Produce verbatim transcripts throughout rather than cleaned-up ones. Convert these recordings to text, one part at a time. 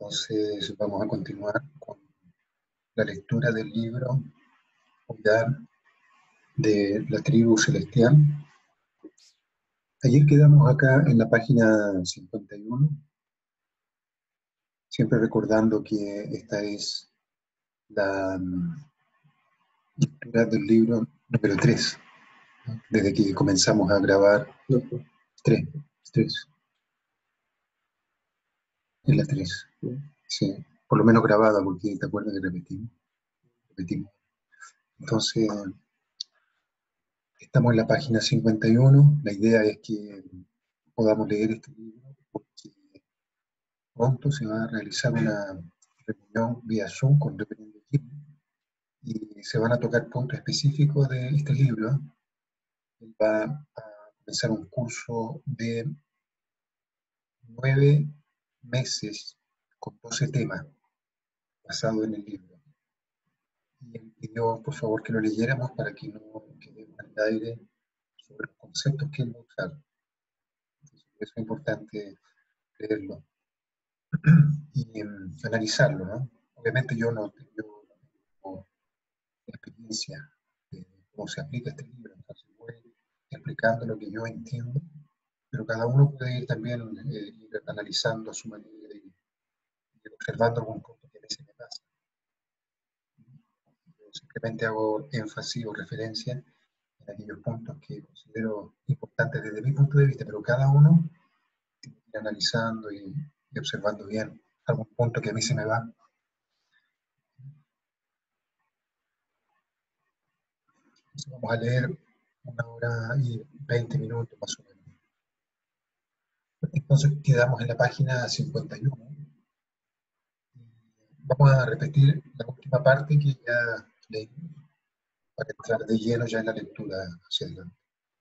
Entonces vamos a continuar con la lectura del libro Cuidar de la tribu celestial. Ayer quedamos acá en la página cincuenta y uno, siempre recordando que esta es la lectura del libro número tres, ¿no? Desde que comenzamos a grabar. tres, tres. Es la tres, sí, por lo menos grabada, porque te acuerdas que repetimos. repetimos. Entonces, estamos en la página cincuenta y uno. La idea es que podamos leer este libro porque pronto se va a realizar una reunión vía Zoom con Reverendo Jim y se van a tocar puntos específicos de este libro. Él va a comenzar un curso de nueve meses con doce temas basado en el libro. Y él pidió, por favor, que lo leyéramos para que no quedemos en el aire sobre los conceptos que él va a usar. Entonces, por eso es importante leerlo y um, analizarlo, ¿no? Obviamente yo no tengo, no tengo experiencia de cómo se aplica este libro, entonces voy explicando lo que yo entiendo, pero cada uno puede ir también eh, ir analizando a su manera y, y observando algún punto que a veces me pasa. Yo simplemente hago énfasis o referencia en aquellos puntos que considero importantes desde mi punto de vista, pero cada uno tiene que ir analizando y, y observando bien algún punto que a mí se me va. Entonces vamos a leer una hora y veinte minutos más o menos. Entonces quedamos en la página cincuenta y uno. Vamos a repetir la última parte que ya leímos para entrar de lleno ya en la lectura hacia adelante.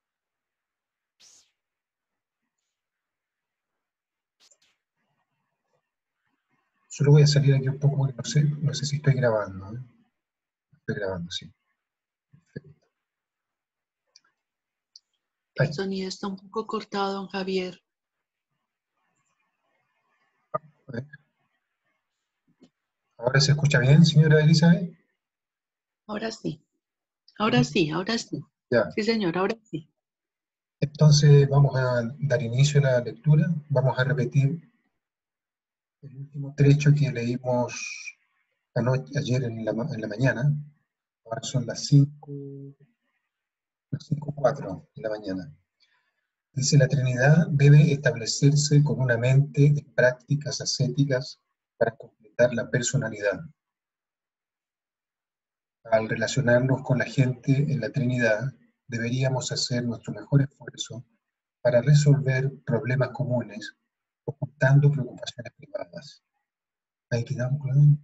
Solo voy a salir aquí un poco porque no sé, no sé si estoy grabando, ¿eh? Estoy grabando, sí. Perfecto. El sonido está un poco cortado, don Javier. ¿Ahora se escucha bien, señora Elizabeth? Ahora sí, ahora sí, ahora sí. Ya. Sí, señor, ahora sí. Entonces vamos a dar inicio a la lectura. Vamos a repetir el último trecho que leímos anoche, ayer en la, en la mañana. Ahora son las cinco, las cinco cuatro de la mañana. Dice: la Trinidad debe establecerse con una mente de prácticas ascéticas para completar la personalidad. Al relacionarnos con la gente en la Trinidad, deberíamos hacer nuestro mejor esfuerzo para resolver problemas comunes, ocultando preocupaciones privadas. ¿Ahí quedamos con él?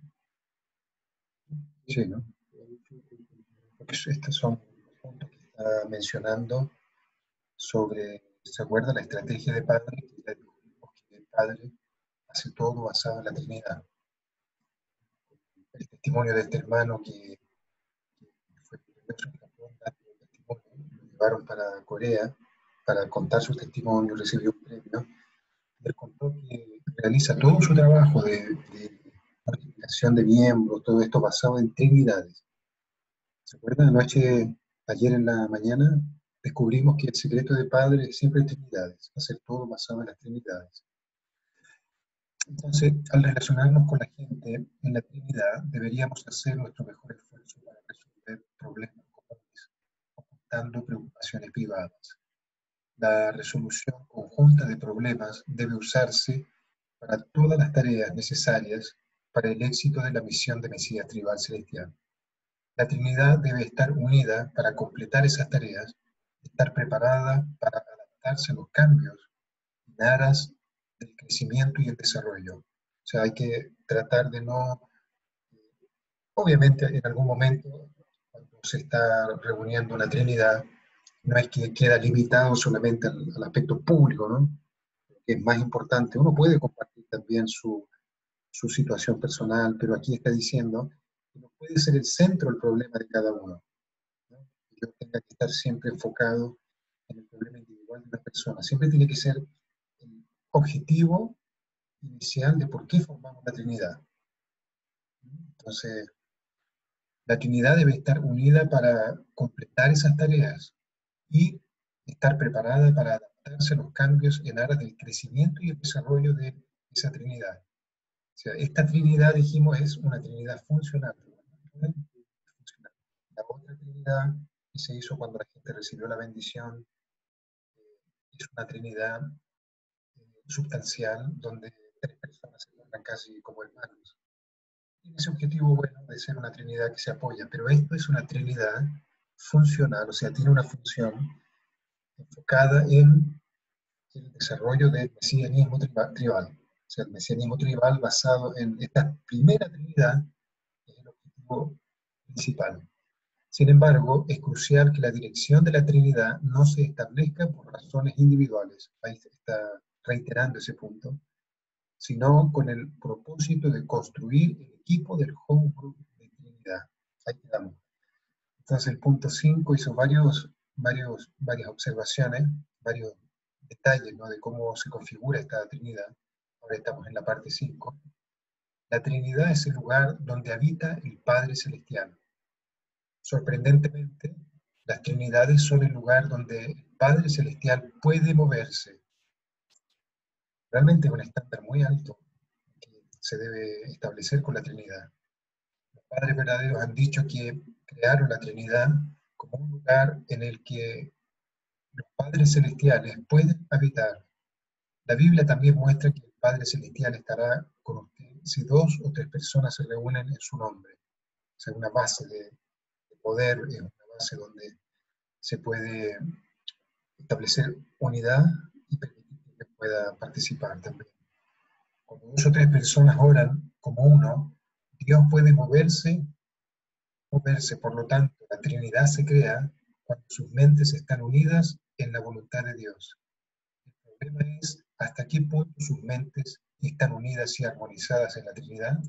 Sí, ¿no? Porque estos son los puntos que está mencionando sobre, ¿se acuerda? La estrategia de Padre, que ya dijimos que el Padre hace todo basado en la Trinidad. El testimonio de este hermano que, que fue el testimonio, lo llevaron para Corea para contar su testimonio, recibió un premio. Él contó que realiza todo su trabajo de, de multiplicación de miembros, todo esto basado en trinidades. ¿Se acuerdan? Anoche, ayer en la mañana, descubrimos que el secreto de Padre es siempre trinidades, hacer todo basado en las trinidades. Entonces, al relacionarnos con la gente en la Trinidad, deberíamos hacer nuestro mejor esfuerzo para resolver problemas comunes, ocultando preocupaciones privadas. La resolución conjunta de problemas debe usarse para todas las tareas necesarias para el éxito de la misión de Mesías Tribal Celestial. La Trinidad debe estar unida para completar esas tareas, estar preparada para adaptarse a los cambios en aras del crecimiento y el desarrollo. O sea, hay que tratar de no, obviamente en algún momento, cuando se está reuniendo una Trinidad, no es que queda limitado solamente al, al aspecto público, ¿no? Que es más importante. Uno puede compartir también su, su situación personal, pero aquí está diciendo que no puede ser el centro del problema de cada uno, ¿no? Que yo tenga que estar siempre enfocado en el problema individual de una persona. Siempre tiene que ser el objetivo inicial de por qué formamos la Trinidad. Entonces, la Trinidad debe estar unida para completar esas tareas y estar preparada para adaptarse a los cambios en aras del crecimiento y el desarrollo de esa Trinidad. O sea, esta Trinidad, dijimos, es una Trinidad funcional. La otra Trinidad que se hizo cuando la gente recibió la bendición es una Trinidad eh, sustancial, donde tres personas se encuentran casi como hermanos. Tiene ese objetivo bueno de ser una Trinidad que se apoya, pero esto es una Trinidad funcional, o sea, tiene una función enfocada en el desarrollo del mesianismo tribal. O sea, el mesianismo tribal basado en esta primera Trinidad es el objetivo principal. Sin embargo, es crucial que la dirección de la Trinidad no se establezca por razones individuales. Ahí se está reiterando ese punto, sino con el propósito de construir el equipo del home group de Trinidad. Ahí quedamos. Entonces el punto cinco hizo varios, varios, varias observaciones, varios detalles, ¿no?, de cómo se configura esta Trinidad. Ahora estamos en la parte cinco. La Trinidad es el lugar donde habita el Padre Celestial. Sorprendentemente, las Trinidades son el lugar donde el Padre Celestial puede moverse. Realmente es un estándar muy alto que se debe establecer con la Trinidad. Los padres verdaderos han dicho que crearon la Trinidad como un lugar en el que los padres celestiales pueden habitar. La Biblia también muestra que el Padre Celestial estará con usted si dos o tres personas se reúnen en su nombre. O sea, una base de, de poder, es una base donde se puede establecer unidad y permitir que pueda participar también. Cuando dos o tres personas oran como uno, Dios puede moverse, moverse. Por lo tanto, la Trinidad se crea cuando sus mentes están unidas en la voluntad de Dios. El problema es hasta qué punto sus mentes están unidas y armonizadas en la Trinidad.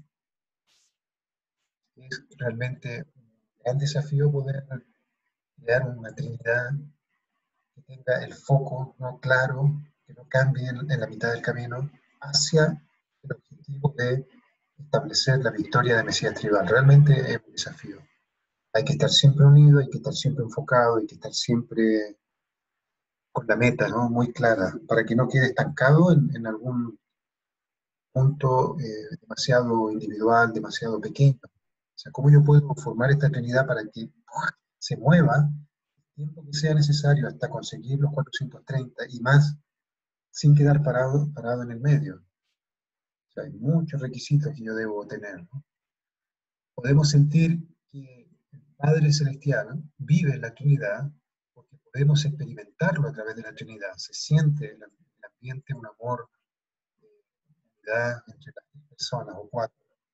Es realmente un gran desafío poder crear una Trinidad que tenga el foco no claro, que no cambie en, en la mitad del camino, hacia el objetivo de establecer la victoria de Mesías tribal. Realmente es un desafío. Hay que estar siempre unido, hay que estar siempre enfocado, hay que estar siempre con la meta, ¿no?, muy clara, para que no quede estancado en, en algún punto eh, demasiado individual, demasiado pequeño. O sea, ¿cómo yo puedo formar esta Trinidad para que ¡pua!, se mueva el tiempo que sea necesario hasta conseguir los cuatrocientos treinta y más, sin quedar parado, parado en el medio? O sea, hay muchos requisitos que yo debo tener, ¿no? Podemos sentir que el Padre Celestial vive en la Trinidad porque podemos experimentarlo a través de la Trinidad. Se siente en el ambiente un amor de unidad entre las tres personas o cuatro.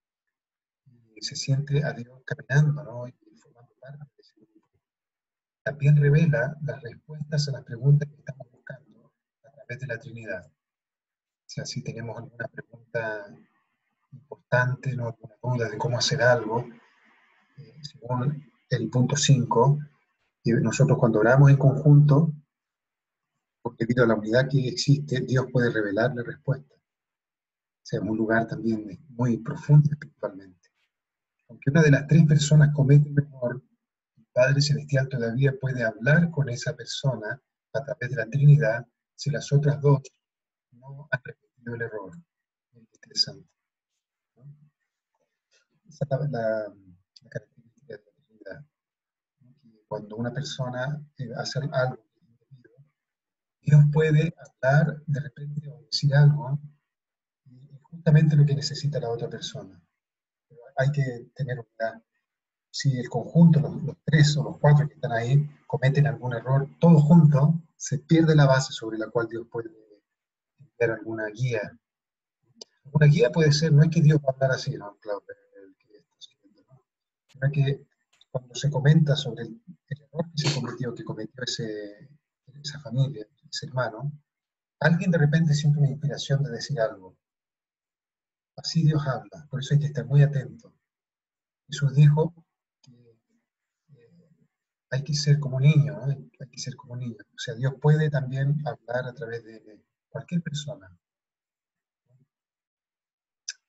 Y se siente a Dios caminando, ¿no?, y formando parte de ese grupo. También revela las respuestas a las preguntas que estamos buscando a través de la Trinidad. O sea, si tenemos alguna pregunta importante, ¿no?, alguna duda de cómo hacer algo, eh, según el punto cinco, y nosotros cuando oramos en conjunto, debido a la unidad que existe, Dios puede revelar la respuesta. O sea, es un lugar también muy profundo espiritualmente. Aunque una de las tres personas comete un error, el Padre Celestial todavía puede hablar con esa persona a través de la Trinidad si las otras dos no han repetido el error. Muy interesante, ¿no? Esa es la, la, la característica de la Trinidad. Cuando una persona eh, hace algo, Dios puede hablar de repente o decir algo, y es justamente lo que necesita la otra persona. Pero hay que tener unidad. Si el conjunto, los, los tres o los cuatro que están ahí, cometen algún error, todos juntos, se pierde la base sobre la cual Dios puede enviar alguna guía. Una guía puede ser, no es que Dios va a hablar así, ¿no?, claro, el que está escribiendo, ¿no?, sino que cuando se comenta sobre el, el error que se cometió, que cometió ese, esa familia, ese hermano, alguien de repente siente una inspiración de decir algo. Así Dios habla, por eso hay que estar muy atento. Jesús dijo que eh, hay que ser como niño, ¿no?, hay que ser como niño. O sea, Dios puede también hablar a través de cualquier persona.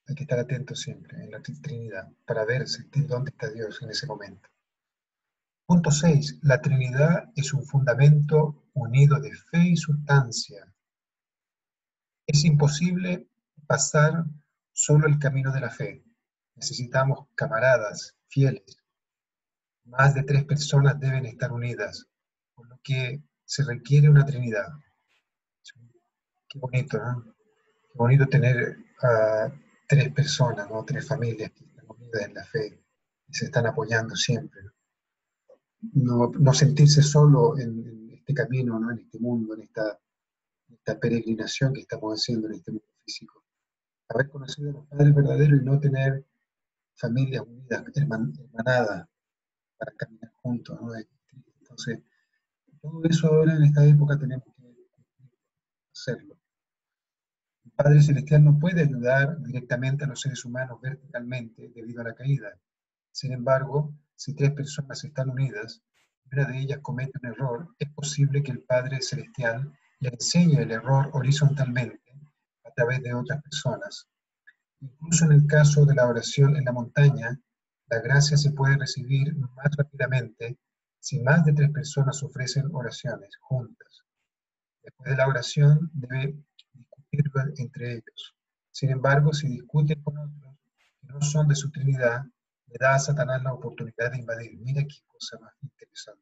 Hay que estar atento siempre en la Trinidad para ver sentir dónde está Dios en ese momento. Punto seis. La Trinidad es un fundamento unido de fe y sustancia. Es imposible pasar solo el camino de la fe. Necesitamos camaradas fieles. Más de tres personas deben estar unidas, por lo que se requiere una Trinidad. Qué bonito, ¿no? Qué bonito tener a tres personas, ¿no? Tres familias que están unidas en la fe y se están apoyando siempre. No, no sentirse solo en, en este camino, ¿no? En este mundo, en esta, en esta peregrinación que estamos haciendo en este mundo físico. Haber conocido a los padres verdaderos y no tener familias unidas, herman, hermanadas, para caminar juntos, ¿no? Entonces, todo eso ahora en esta época tenemos que hacerlo. El Padre Celestial no puede ayudar directamente a los seres humanos verticalmente debido a la caída. Sin embargo, si tres personas están unidas y una de ellas comete un error, es posible que el Padre Celestial le enseñe el error horizontalmente a través de otras personas. Incluso en el caso de la oración en la montaña, la gracia se puede recibir más rápidamente si más de tres personas ofrecen oraciones juntas. Después de la oración debe discutirlo entre ellos. Sin embargo, si discuten con otros que no son de su Trinidad, le da a Satanás la oportunidad de invadir. Mira qué cosa más interesante.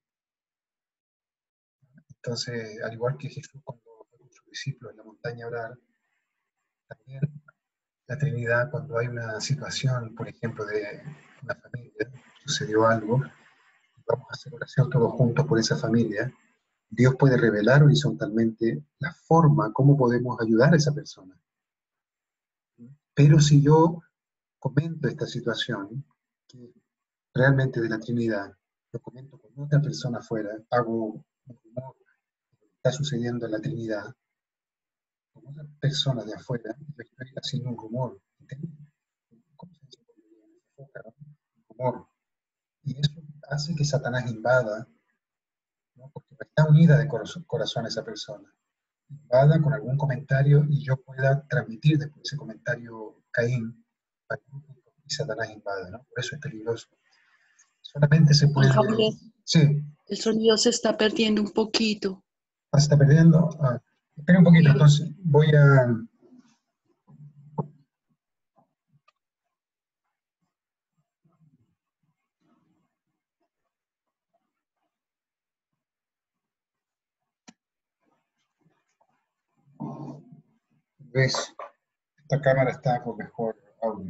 Entonces, al igual que Jesús cuando fue con sus discípulos en la montaña a orar, también la Trinidad, cuando hay una situación, por ejemplo, de una familia, sucedió algo, vamos a hacer oración todos juntos por esa familia, Dios puede revelar horizontalmente la forma, cómo podemos ayudar a esa persona. Pero si yo comento esta situación, que realmente de la Trinidad, lo comento con otra persona afuera, hago un rumor de lo que está sucediendo en la Trinidad, con otra persona de afuera, yo estoy haciendo un rumor, ¿entiendes? ¿Cómo se dice? Un rumor. Y eso hace que Satanás invada, ¿no? Porque no está unida de corazón, corazón esa persona. Invada con algún comentario y yo pueda transmitir después ese comentario Caín para que Satanás invada, ¿no? Por eso es peligroso. Solamente se Don puede... Javier, Sí. el sonido se está perdiendo un poquito. Ah, ¿se está perdiendo? Ah, espera un poquito, Sí. entonces voy a... ¿Ves? Esta cámara está con mejor audio.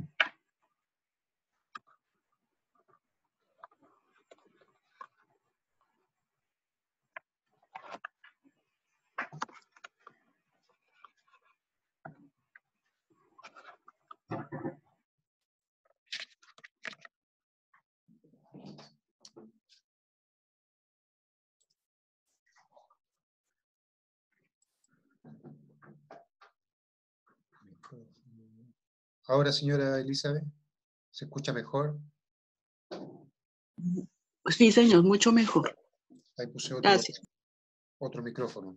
Ahora, señora Elizabeth, ¿se escucha mejor? Sí, señor, mucho mejor. Ahí puse otro, Gracias. otro micrófono.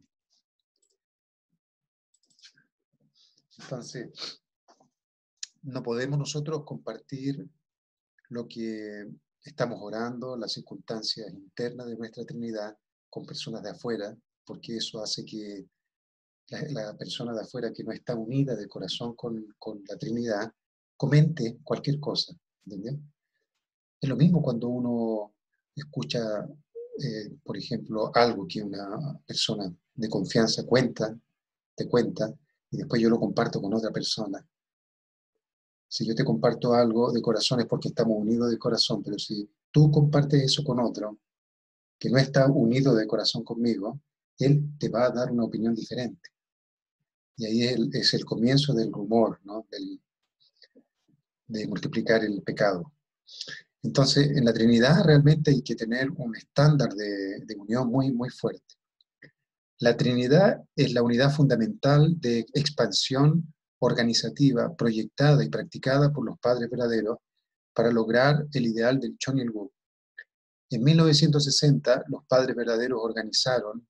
Entonces, no podemos nosotros compartir lo que estamos orando, las circunstancias internas de nuestra Trinidad con personas de afuera, porque eso hace que la, la persona de afuera que no está unida de corazón con, con la Trinidad comente cualquier cosa, ¿entendés? Es lo mismo cuando uno escucha, eh, por ejemplo, algo que una persona de confianza cuenta, te cuenta, y después yo lo comparto con otra persona. Si yo te comparto algo de corazón es porque estamos unidos de corazón, pero si tú compartes eso con otro que no está unido de corazón conmigo, él te va a dar una opinión diferente. Y ahí es el, es el comienzo del rumor, ¿no? Del, de multiplicar el pecado. Entonces, en la Trinidad realmente hay que tener un estándar de, de unión muy, muy fuerte. La Trinidad es la unidad fundamental de expansión organizativa proyectada y practicada por los padres verdaderos para lograr el ideal del Chon-Il-Guk. En mil novecientos sesenta, los padres verdaderos organizaron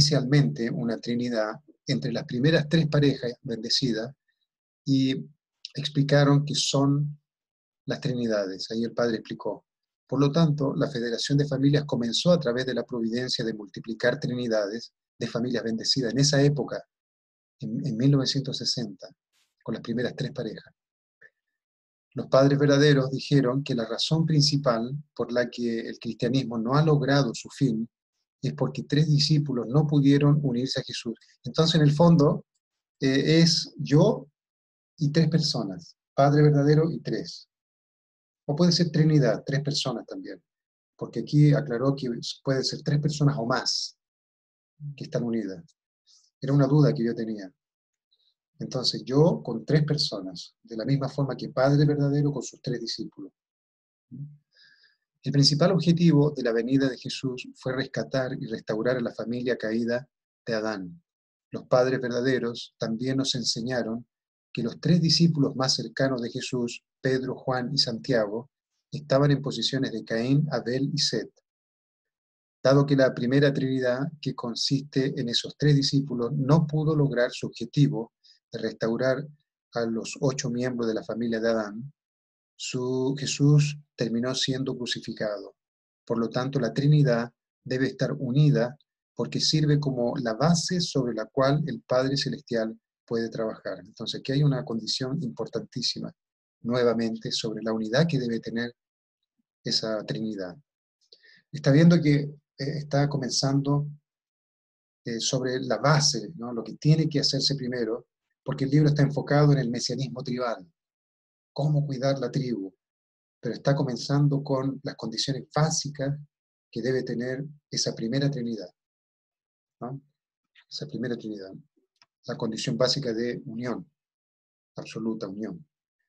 inicialmente una Trinidad entre las primeras tres parejas bendecidas y explicaron que son las Trinidades. Ahí el Padre explicó. Por lo tanto, la Federación de Familias comenzó a través de la providencia de multiplicar Trinidades de familias bendecidas en esa época, en, en mil novecientos sesenta, con las primeras tres parejas. Los padres verdaderos dijeron que la razón principal por la que el cristianismo no ha logrado su fin es porque tres discípulos no pudieron unirse a Jesús. Entonces, en el fondo, eh, es yo y tres personas, Padre verdadero y tres. O puede ser Trinidad, tres personas también, porque aquí aclaró que puede ser tres personas o más que están unidas. Era una duda que yo tenía. Entonces, yo con tres personas, de la misma forma que Padre verdadero con sus tres discípulos. El principal objetivo de la venida de Jesús fue rescatar y restaurar a la familia caída de Adán. Los padres verdaderos también nos enseñaron que los tres discípulos más cercanos de Jesús, Pedro, Juan y Santiago, estaban en posiciones de Caín, Abel y Set. Dado que la primera Trinidad, que consiste en esos tres discípulos, no pudo lograr su objetivo de restaurar a los ocho miembros de la familia de Adán, su Jesús terminó siendo crucificado. Por lo tanto, la Trinidad debe estar unida porque sirve como la base sobre la cual el Padre Celestial puede trabajar. Entonces, aquí hay una condición importantísima, nuevamente, sobre la unidad que debe tener esa Trinidad. Está viendo que eh, está comenzando eh, sobre la base, ¿no? Lo que tiene que hacerse primero, porque el libro está enfocado en el mesianismo tribal, cómo cuidar la tribu, pero está comenzando con las condiciones básicas que debe tener esa primera Trinidad, ¿no? Esa primera Trinidad, la condición básica de unión, absoluta unión.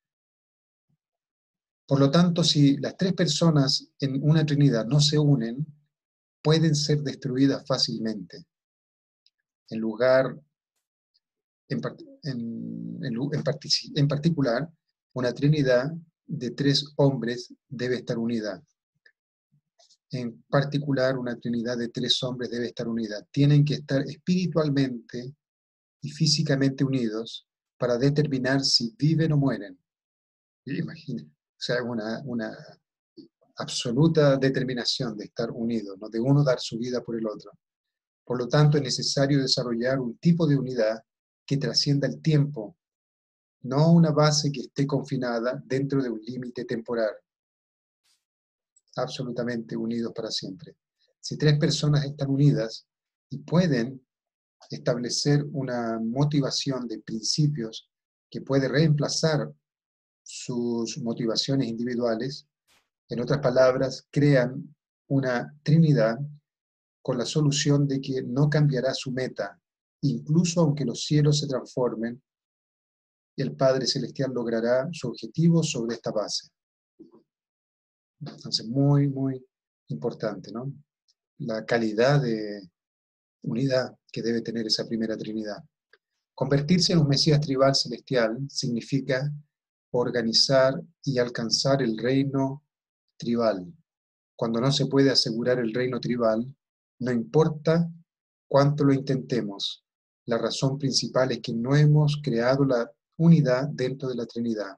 Por lo tanto, si las tres personas en una Trinidad no se unen, pueden ser destruidas fácilmente. En lugar, en, en, en, en, en particular, una Trinidad de tres hombres debe estar unida. En particular, una Trinidad de tres hombres debe estar unida. Tienen que estar espiritualmente y físicamente unidos para determinar si viven o mueren. Imaginen, o sea, una, una absoluta determinación de estar unidos, ¿no? De uno dar su vida por el otro. Por lo tanto, es necesario desarrollar un tipo de unidad que trascienda el tiempo, no una base que esté confinada dentro de un límite temporal. Absolutamente unidos para siempre. Si tres personas están unidas y pueden establecer una motivación de principios que puede reemplazar sus motivaciones individuales, en otras palabras, crean una Trinidad con la solución de que no cambiará su meta, incluso aunque los cielos se transformen, el Padre Celestial logrará su objetivo sobre esta base. Entonces, muy, muy importante, ¿no? La calidad de unidad que debe tener esa primera Trinidad. Convertirse en un Mesías tribal celestial significa organizar y alcanzar el reino tribal. Cuando no se puede asegurar el reino tribal, no importa cuánto lo intentemos, la razón principal es que no hemos creado la unidad dentro de la Trinidad.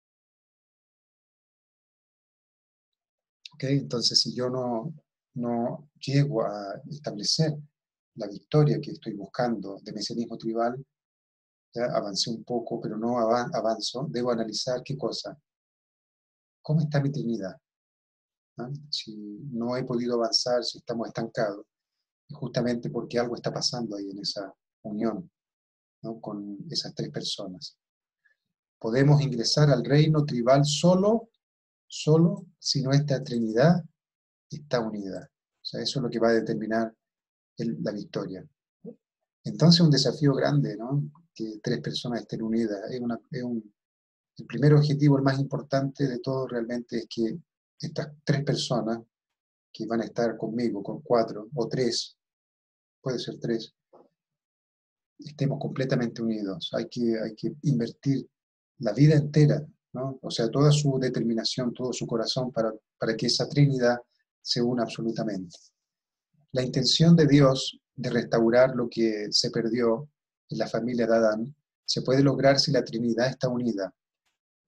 ¿Okay? Entonces, si yo no, no llego a establecer la victoria que estoy buscando de mesianismo tribal, ya avancé un poco, pero no avanzo, debo analizar qué cosa. ¿Cómo está mi Trinidad? ¿Ah? Si no he podido avanzar, si estamos estancados, es justamente porque algo está pasando ahí en esa unión, ¿no? Con esas tres personas. Podemos ingresar al reino tribal solo, solo si nuestra Trinidad está unida. O sea, eso es lo que va a determinar el, la victoria. Entonces, un desafío grande, ¿no? Que tres personas estén unidas. Es una, es un, el primer objetivo, el más importante de todo realmente es que estas tres personas que van a estar conmigo, con cuatro o tres, puede ser tres, estemos completamente unidos. Hay que, hay que invertir la vida entera, ¿no? O sea, toda su determinación, todo su corazón para, para que esa Trinidad se una absolutamente. La intención de Dios de restaurar lo que se perdió en la familia de Adán se puede lograr si la Trinidad está unida.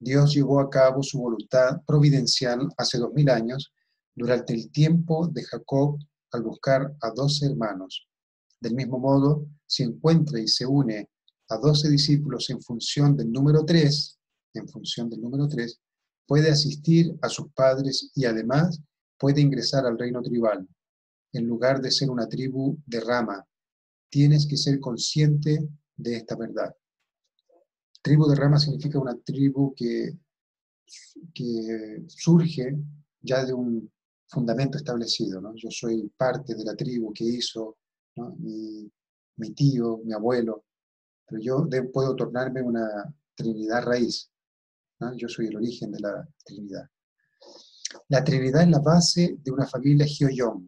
Dios llevó a cabo su voluntad providencial hace dos mil años, durante el tiempo de Jacob, al buscar a doce hermanos. Del mismo modo, si encuentra y se une a doce discípulos en función del número tres, en función del número tres, puede asistir a sus padres y además puede ingresar al reino tribal. En lugar de ser una tribu de rama, tienes que ser consciente de esta verdad. Tribu de rama significa una tribu que, que surge ya de un fundamento establecido, ¿no? Yo soy parte de la tribu que hizo, ¿no? mi, mi tío, mi abuelo, pero yo de, puedo tornarme una Trinidad raíz, ¿no? Yo soy el origen de la Trinidad. La Trinidad es la base de una familia Hyoyom.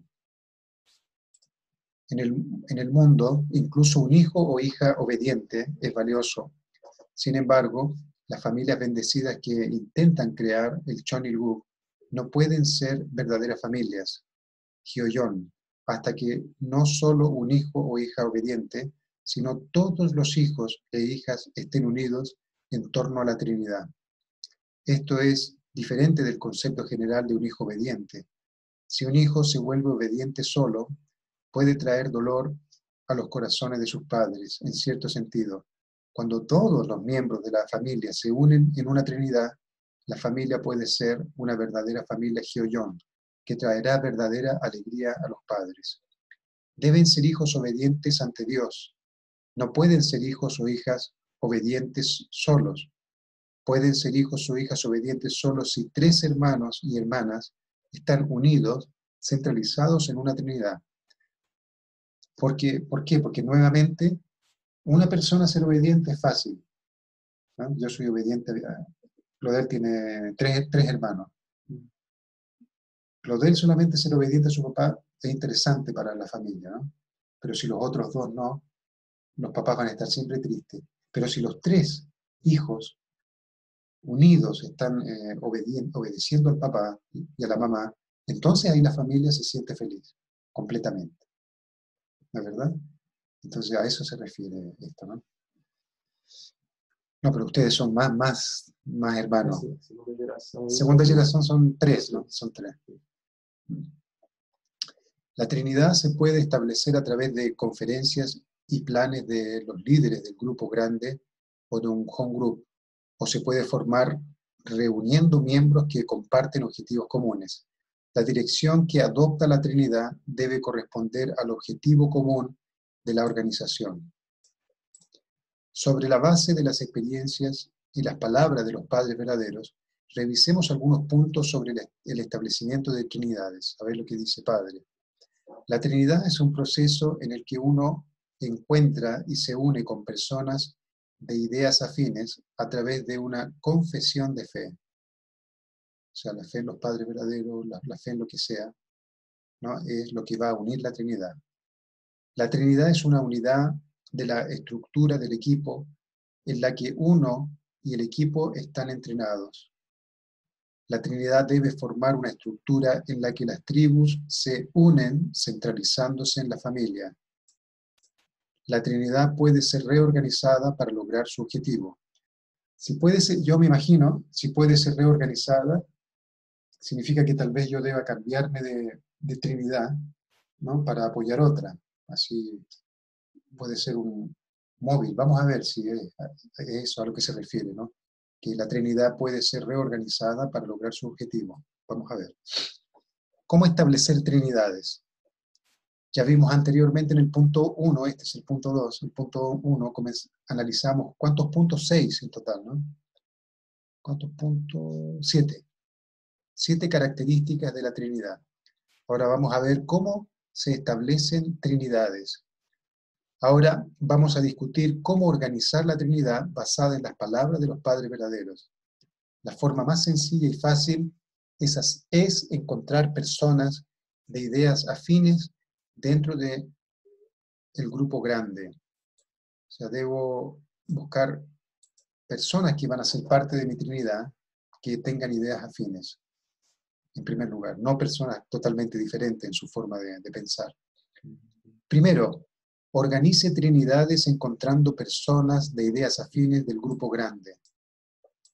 En el, en el mundo, incluso un hijo o hija obediente es valioso. Sin embargo, las familias bendecidas que intentan crear el Chonilguk no pueden ser verdaderas familias, Hyoyon, hasta que no solo un hijo o hija obediente, sino todos los hijos e hijas estén unidos en torno a la Trinidad. Esto es diferente del concepto general de un hijo obediente. Si un hijo se vuelve obediente solo, puede traer dolor a los corazones de sus padres, en cierto sentido. Cuando todos los miembros de la familia se unen en una Trinidad, la familia puede ser una verdadera familia Hyoyon, que traerá verdadera alegría a los padres. Deben ser hijos obedientes ante Dios. No pueden ser hijos o hijas obedientes solos. Pueden ser hijos o hijas obedientes solo si tres hermanos y hermanas están unidos, centralizados en una Trinidad. ¿Por qué? ¿Por qué? Porque nuevamente, una persona ser obediente es fácil, ¿no? Yo soy obediente. Claudel tiene tres, tres hermanos. Claudel solamente ser obediente a su papá es interesante para la familia, ¿no? Pero si los otros dos no, los papás van a estar siempre tristes. Pero si los tres hijos unidos están eh, obedeciendo al papá y a la mamá, entonces ahí la familia se siente feliz, completamente. ¿No es verdad? Entonces a eso se refiere esto, ¿no? No, pero ustedes son más, más, más hermanos. Sí, segunda generación. Segunda generación son tres, ¿no? Son tres. La Trinidad se puede establecer a través de conferencias y planes de los líderes del grupo grande o de un home group, o se puede formar reuniendo miembros que comparten objetivos comunes. La dirección que adopta la Trinidad debe corresponder al objetivo común de la organización. Sobre la base de las experiencias y las palabras de los padres verdaderos, revisemos algunos puntos sobre el establecimiento de Trinidades. A ver lo que dice Padre. La Trinidad es un proceso en el que uno encuentra y se une con personas de ideas afines a través de una confesión de fe. O sea, la fe en los padres verdaderos, la, la fe en lo que sea, ¿no? Es lo que va a unir la Trinidad. La Trinidad es una unidad de la estructura del equipo en la que uno y el equipo están entrenados. La Trinidad debe formar una estructura en la que las tribus se unen centralizándose en la familia. La Trinidad puede ser reorganizada para lograr su objetivo. Si puede ser, yo me imagino, si puede ser reorganizada, significa que tal vez yo deba cambiarme de, de Trinidad, ¿no? Para apoyar otra. Así puede ser un móvil. Vamos a ver si es, es eso a lo que se refiere, ¿no? Que la Trinidad puede ser reorganizada para lograr su objetivo. Vamos a ver. ¿Cómo establecer Trinidades? Ya vimos anteriormente en el punto uno, este es el punto dos, el punto uno, analizamos cuántos puntos, seis en total, ¿no? ¿Cuántos puntos? Siete. Siete características de la Trinidad. Ahora vamos a ver cómo se establecen Trinidades. Ahora vamos a discutir cómo organizar la Trinidad basada en las palabras de los padres verdaderos. La forma más sencilla y fácil es, es encontrar personas de ideas afines dentro del grupo grande. O sea, debo buscar personas que van a ser parte de mi Trinidad que tengan ideas afines, en primer lugar, no personas totalmente diferentes en su forma de, de pensar. Primero, organice Trinidades encontrando personas de ideas afines del grupo grande.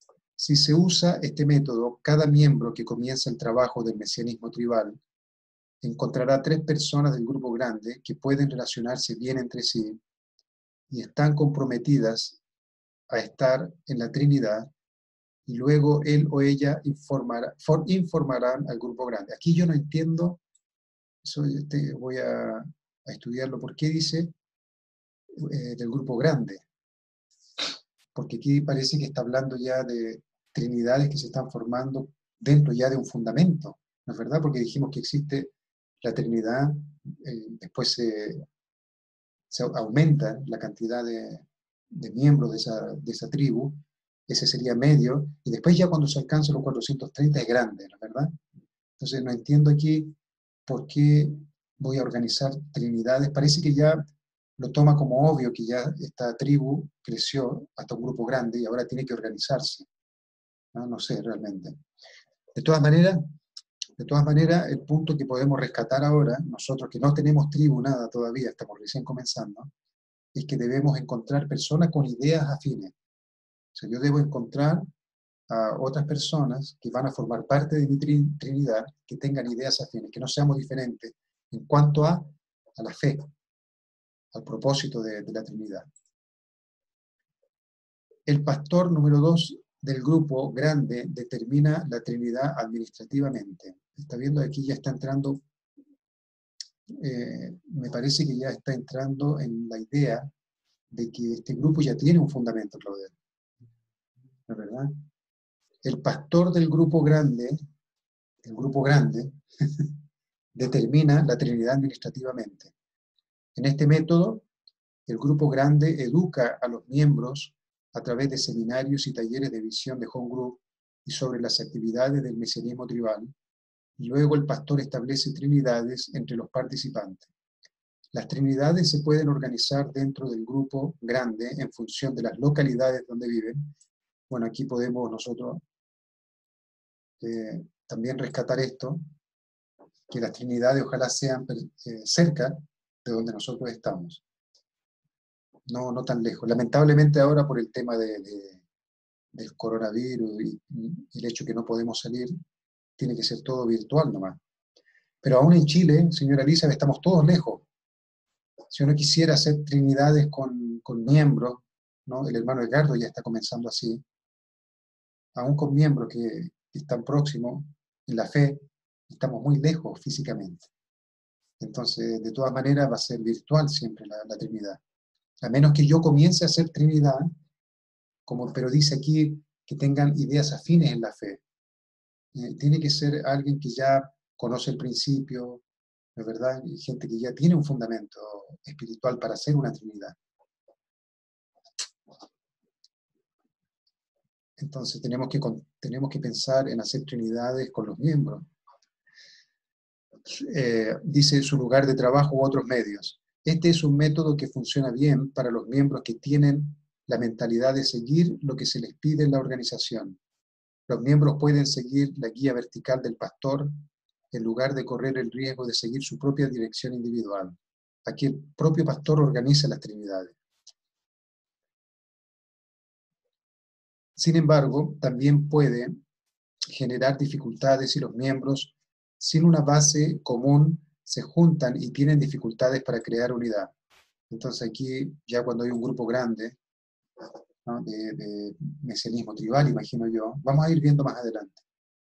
Si se usa este método, cada miembro que comienza el trabajo del mesianismo tribal encontrará tres personas del grupo grande que pueden relacionarse bien entre sí y están comprometidas a estar en la Trinidad, y luego él o ella informará, for, informarán al grupo grande. Aquí yo no entiendo, eso te, voy a, a estudiarlo, ¿por qué dice eh, del grupo grande? Porque aquí parece que está hablando ya de trinidades que se están formando dentro ya de un fundamento, ¿no es verdad? Porque dijimos que existe la Trinidad, eh, después se, se aumenta la cantidad de, de miembros de esa, de esa tribu, ese sería medio, y después ya cuando se alcanza los cuatrocientos treinta es grande, ¿no es verdad? Entonces no entiendo aquí por qué voy a organizar trinidades. Parece que ya lo toma como obvio que ya esta tribu creció hasta un grupo grande y ahora tiene que organizarse. No, no sé realmente. De todas maneras, de todas maneras, el punto que podemos rescatar ahora, nosotros que no tenemos tribu nada todavía, estamos recién comenzando, es que debemos encontrar personas con ideas afines. O sea, yo debo encontrar a otras personas que van a formar parte de mi trinidad, que tengan ideas afines, que no seamos diferentes en cuanto a, a la fe, al propósito de, de la Trinidad. El pastor número dos del grupo grande determina la Trinidad administrativamente. Está viendo aquí, ya está entrando, eh, me parece que ya está entrando en la idea de que este grupo ya tiene un fundamento, Claudia. ¿No es verdad? El pastor del grupo grande, el grupo grande, determina la Trinidad administrativamente. En este método, el grupo grande educa a los miembros a través de seminarios y talleres de visión de home group y sobre las actividades del mesianismo tribal, y luego el pastor establece trinidades entre los participantes. Las trinidades se pueden organizar dentro del grupo grande en función de las localidades donde viven. Bueno, aquí podemos nosotros eh, también rescatar esto, que las trinidades ojalá sean eh, cerca de donde nosotros estamos. No, no tan lejos. Lamentablemente ahora por el tema de, de, del coronavirus y, y el hecho que no podemos salir, tiene que ser todo virtual nomás. Pero aún en Chile, señora Elizabeth, estamos todos lejos. Si uno quisiera hacer trinidades con, con miembros, ¿no? El hermano Edgardo ya está comenzando así, aún con miembros que, que están próximos en la fe, estamos muy lejos físicamente. Entonces, de todas maneras, va a ser virtual siempre la, la Trinidad. A menos que yo comience a hacer Trinidad, como, pero dice aquí que tengan ideas afines en la fe. Eh, tiene que ser alguien que ya conoce el principio, ¿no es verdad? Y gente que ya tiene un fundamento espiritual para hacer una Trinidad. Entonces tenemos que, tenemos que pensar en hacer Trinidades con los miembros. Eh, dice su lugar de trabajo u otros medios. Este es un método que funciona bien para los miembros que tienen la mentalidad de seguir lo que se les pide en la organización. Los miembros pueden seguir la guía vertical del pastor en lugar de correr el riesgo de seguir su propia dirección individual. Aquí el propio pastor organiza las trinidades. Sin embargo, también puede generar dificultades si los miembros, sin una base común, se juntan y tienen dificultades para crear unidad. Entonces aquí, ya cuando hay un grupo grande, ¿no? de, de mesianismo tribal, imagino yo, vamos a ir viendo más adelante.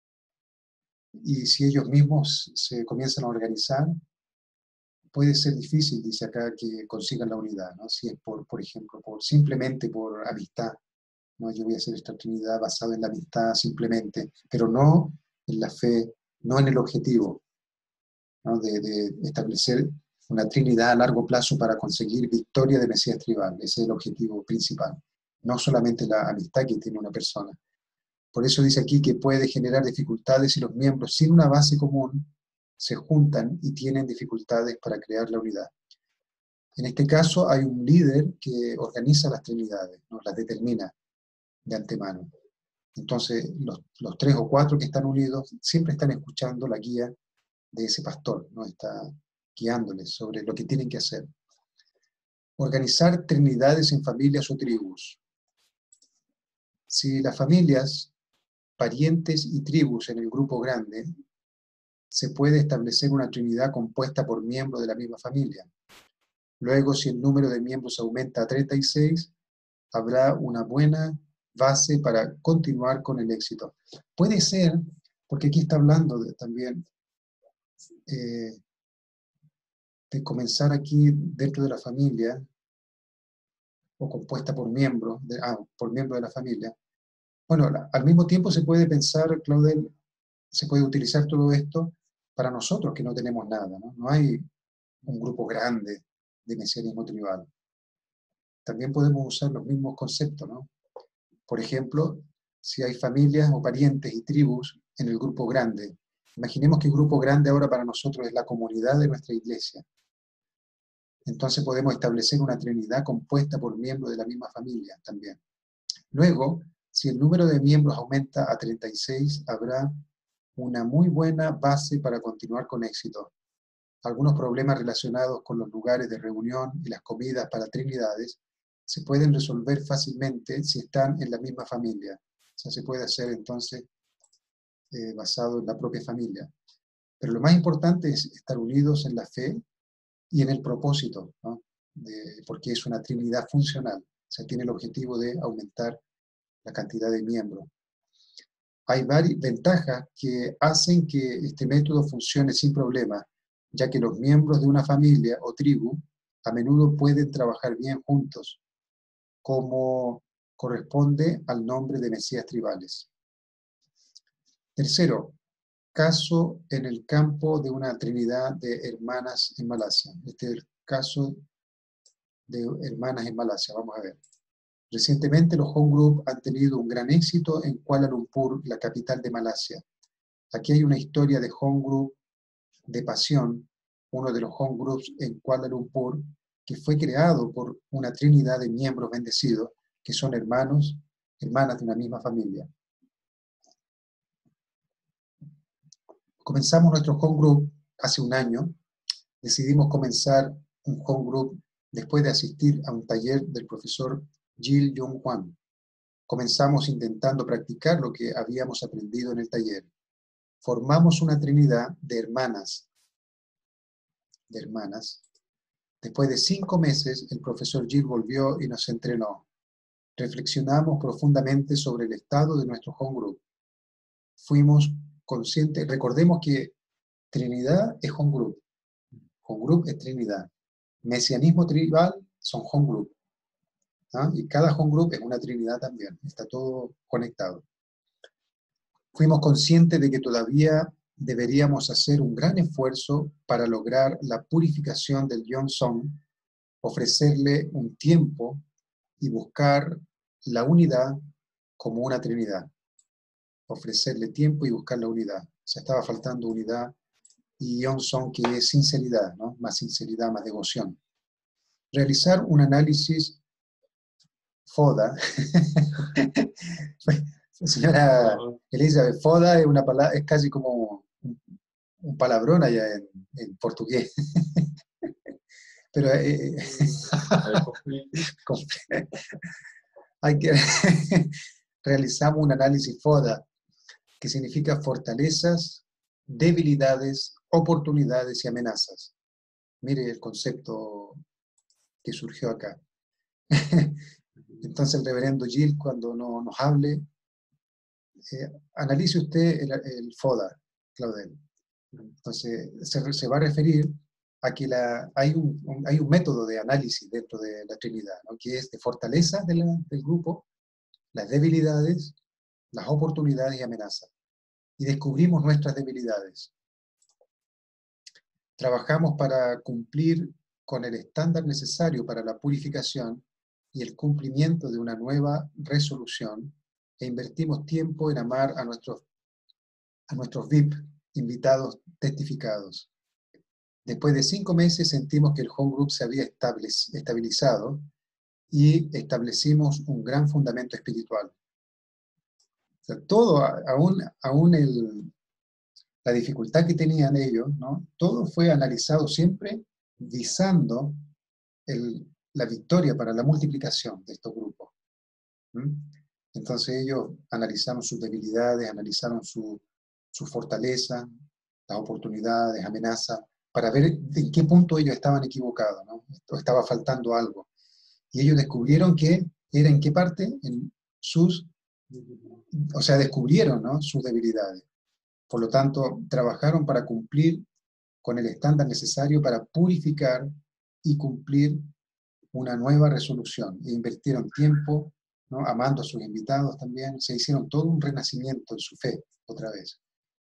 Y si ellos mismos se comienzan a organizar, puede ser difícil, dice acá, que consigan la unidad, ¿no? Si es por, por ejemplo, por, simplemente por amistad, ¿no? Yo voy a hacer esta Trinidad basada en la amistad simplemente, pero no en la fe, no en el objetivo, ¿no? de, de establecer una Trinidad a largo plazo para conseguir victoria de Mesías tribal. Ese es el objetivo principal, no solamente la amistad que tiene una persona. Por eso dice aquí que puede generar dificultades si los miembros sin una base común se juntan y tienen dificultades para crear la unidad. En este caso hay un líder que organiza las trinidades, ¿no? Las determina de antemano. Entonces los, los tres o cuatro que están unidos siempre están escuchando la guía de ese pastor, ¿no? Está guiándoles sobre lo que tienen que hacer. Organizar trinidades en familias o tribus. Si las familias parientes y tribus en el grupo grande, se puede establecer una trinidad compuesta por miembros de la misma familia. Luego, si el número de miembros aumenta a treinta y seis, habrá una buena base para continuar con el éxito. Puede ser, porque aquí está hablando de, también eh, de comenzar aquí dentro de la familia, o compuesta por miembros, de, ah, por miembros de la familia. Bueno, la, al mismo tiempo se puede pensar, Claudel, se puede utilizar todo esto para nosotros que no tenemos nada, ¿no? No hay un grupo grande de mesianismo tribal. También podemos usar los mismos conceptos, ¿no? Por ejemplo, si hay familias o parientes y tribus en el grupo grande. Imaginemos que el grupo grande ahora para nosotros es la comunidad de nuestra iglesia. Entonces podemos establecer una trinidad compuesta por miembros de la misma familia también. Luego, si el número de miembros aumenta a treinta y seis, habrá una muy buena base para continuar con éxito. Algunos problemas relacionados con los lugares de reunión y las comidas para trinidades se pueden resolver fácilmente si están en la misma familia. O sea, se puede hacer entonces eh, basado en la propia familia. Pero lo más importante es estar unidos en la fe y en el propósito, ¿no? De, porque es una trinidad funcional. O sea, tiene el objetivo de aumentar la cantidad de miembros. Hay varias ventajas que hacen que este método funcione sin problema, ya que los miembros de una familia o tribu a menudo pueden trabajar bien juntos, como corresponde al nombre de mesías tribales. Tercero, caso en el campo de una trinidad de hermanas en Malasia. Este es el caso de hermanas en Malasia, vamos a ver. Recientemente los home group han tenido un gran éxito en Kuala Lumpur, la capital de Malasia. Aquí hay una historia de home group de pasión, uno de los home groups en Kuala Lumpur, que fue creado por una trinidad de miembros bendecidos, que son hermanos, hermanas de una misma familia. Comenzamos nuestro home group hace un año. Decidimos comenzar un home group después de asistir a un taller del profesor Jill Jung Hwan. Comenzamos intentando practicar lo que habíamos aprendido en el taller. Formamos una trinidad de hermanas. De hermanas. Después de cinco meses, el profesor Jill volvió y nos entrenó. Reflexionamos profundamente sobre el estado de nuestro home group. Fuimos conscientes, recordemos que Trinidad es home group. Home group es Trinidad. Mesianismo tribal son home group. ¿Ah? Y cada home group es una trinidad también, está todo conectado. Fuimos conscientes de que todavía deberíamos hacer un gran esfuerzo para lograr la purificación del Yonsong, ofrecerle un tiempo y buscar la unidad como una trinidad. Ofrecerle tiempo y buscar la unidad. O sea, estaba faltando unidad y Yonsong, que es sinceridad, ¿no? Más sinceridad, más devoción. Realizar un análisis FODA. Señora Elizabeth, FODA es, una palabra, es casi como un, un palabrón allá en, en portugués. Pero eh, hay que realizamos un análisis FODA, que significa fortalezas, debilidades, oportunidades y amenazas. Mire el concepto que surgió acá. Entonces el reverendo Jill, cuando no, nos hable, eh, analice usted el, el FODA, Claudel. Entonces se, se va a referir a que la, hay, un, un, hay un método de análisis dentro de la Trinidad, ¿no? Que es de fortaleza de la, del grupo, las debilidades, las oportunidades y amenazas. Y descubrimos nuestras debilidades. Trabajamos para cumplir con el estándar necesario para la purificación y el cumplimiento de una nueva resolución, e invertimos tiempo en amar a nuestros, a nuestros V I P, invitados testificados. Después de cinco meses sentimos que el home group se había estabilizado y establecimos un gran fundamento espiritual. O sea, todo, aún, aún el, la dificultad que tenían ellos, ¿no? Todo fue analizado siempre visando el, la victoria para la multiplicación de estos grupos. ¿Mm? Entonces ellos analizaron sus debilidades, analizaron su, su fortaleza, las oportunidades, amenazas, para ver en qué punto ellos estaban equivocados, ¿no? O estaba faltando algo. Y ellos descubrieron que era en qué parte, en sus, o sea, descubrieron, ¿no?, sus debilidades. Por lo tanto, trabajaron para cumplir con el estándar necesario para purificar y cumplir una nueva resolución. E invirtieron tiempo, ¿no?, amando a sus invitados también. Se hicieron todo un renacimiento en su fe, otra vez.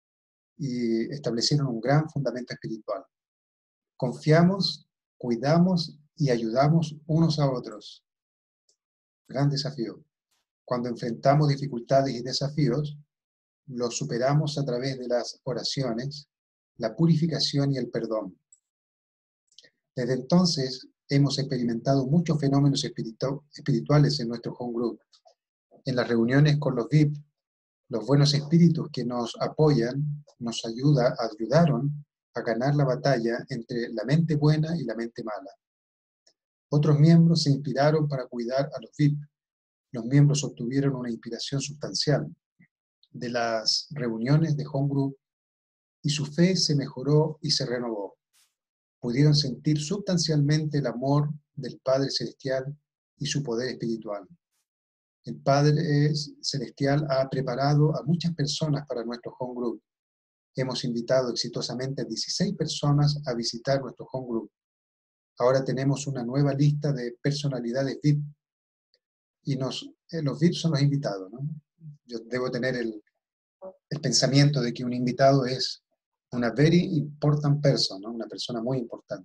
Y establecieron un gran fundamento espiritual. Confiamos, cuidamos y ayudamos unos a otros. Gran desafío. Cuando enfrentamos dificultades y desafíos, los superamos a través de las oraciones, la purificación y el perdón. Desde entonces, hemos experimentado muchos fenómenos espiritu- espirituales en nuestro home group. En las reuniones con los V I P, los buenos espíritus que nos apoyan, nos ayuda, ayudaron a ganar la batalla entre la mente buena y la mente mala. Otros miembros se inspiraron para cuidar a los V I P. Los miembros obtuvieron una inspiración sustancial de las reuniones de home group y su fe se mejoró y se renovó. Pudieron sentir sustancialmente el amor del Padre Celestial y su poder espiritual. El Padre Celestial ha preparado a muchas personas para nuestro home group. Hemos invitado exitosamente a dieciséis personas a visitar nuestro home group. Ahora tenemos una nueva lista de personalidades V I P. Y nos, eh, los V I P son los invitados, ¿no? Yo debo tener el, el pensamiento de que un invitado es una very important person, ¿no?, una persona muy importante.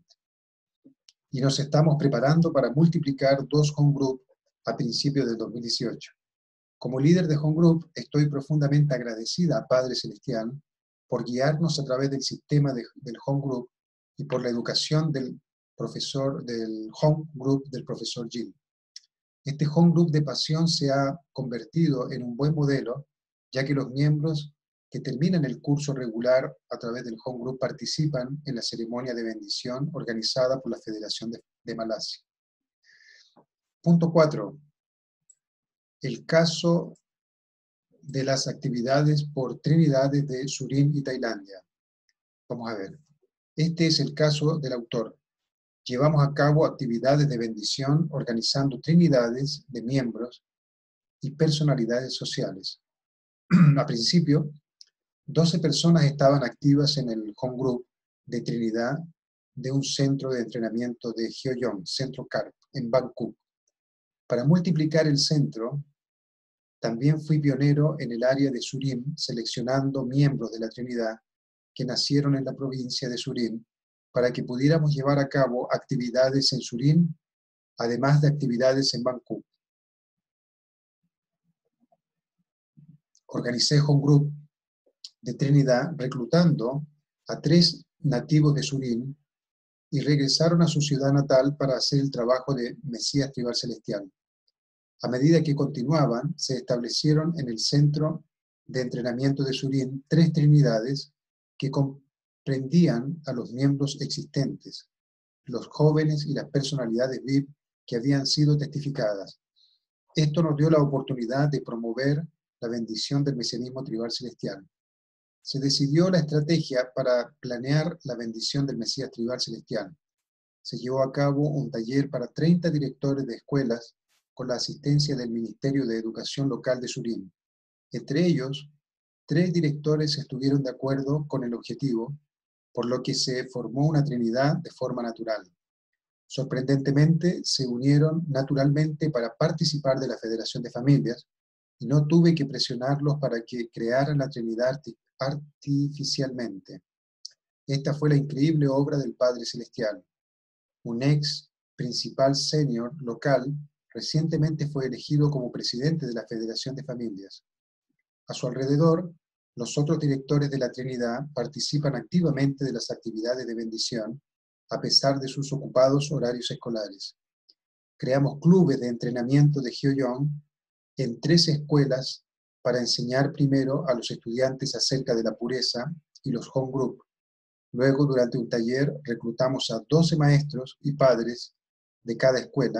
Y nos estamos preparando para multiplicar dos home group a principios del dos mil dieciocho. Como líder de home group, estoy profundamente agradecida a Padre Celestial por guiarnos a través del sistema de, del home group y por la educación del profesor del home group del profesor Jill. Este home group de pasión se ha convertido en un buen modelo, ya que los miembros que terminan el curso regular a través del home group participan en la ceremonia de bendición organizada por la Federación de, de Malasia. Punto cuatro. El caso de las actividades por Trinidades de Surin y Tailandia. Vamos a ver. Este es el caso del autor. Llevamos a cabo actividades de bendición organizando trinidades de miembros y personalidades sociales. A principio, doce personas estaban activas en el home group de Trinidad de un centro de entrenamiento de Hyoyong, Centro C A R P, en Bangkok. Para multiplicar el centro, también fui pionero en el área de Surin, seleccionando miembros de la Trinidad que nacieron en la provincia de Surin para que pudiéramos llevar a cabo actividades en Surin, además de actividades en Bangkok. Organicé home group de Trinidad reclutando a tres nativos de Surin y regresaron a su ciudad natal para hacer el trabajo de Mesías Tribal Celestial. A medida que continuaban, se establecieron en el centro de entrenamiento de Surin tres trinidades que comprendían a los miembros existentes, los jóvenes y las personalidades V I P que habían sido testificadas. Esto nos dio la oportunidad de promover la bendición del mesianismo tribal celestial. Se decidió la estrategia para planear la bendición del Mesías tribal celestial. Se llevó a cabo un taller para treinta directores de escuelas con la asistencia del Ministerio de Educación Local de Surin. Entre ellos, tres directores estuvieron de acuerdo con el objetivo, por lo que se formó una trinidad de forma natural. Sorprendentemente, se unieron naturalmente para participar de la Federación de Familias y no tuve que presionarlos para que crearan la trinidad artificialmente. Esta fue la increíble obra del Padre Celestial. Un ex principal senior local recientemente fue elegido como presidente de la Federación de Familias. A su alrededor, los otros directores de la Trinidad participan activamente de las actividades de bendición, a pesar de sus ocupados horarios escolares. Creamos clubes de entrenamiento de Hyoyong en tres escuelas para enseñar primero a los estudiantes acerca de la pureza y los home group. Luego, durante un taller, reclutamos a doce maestros y padres de cada escuela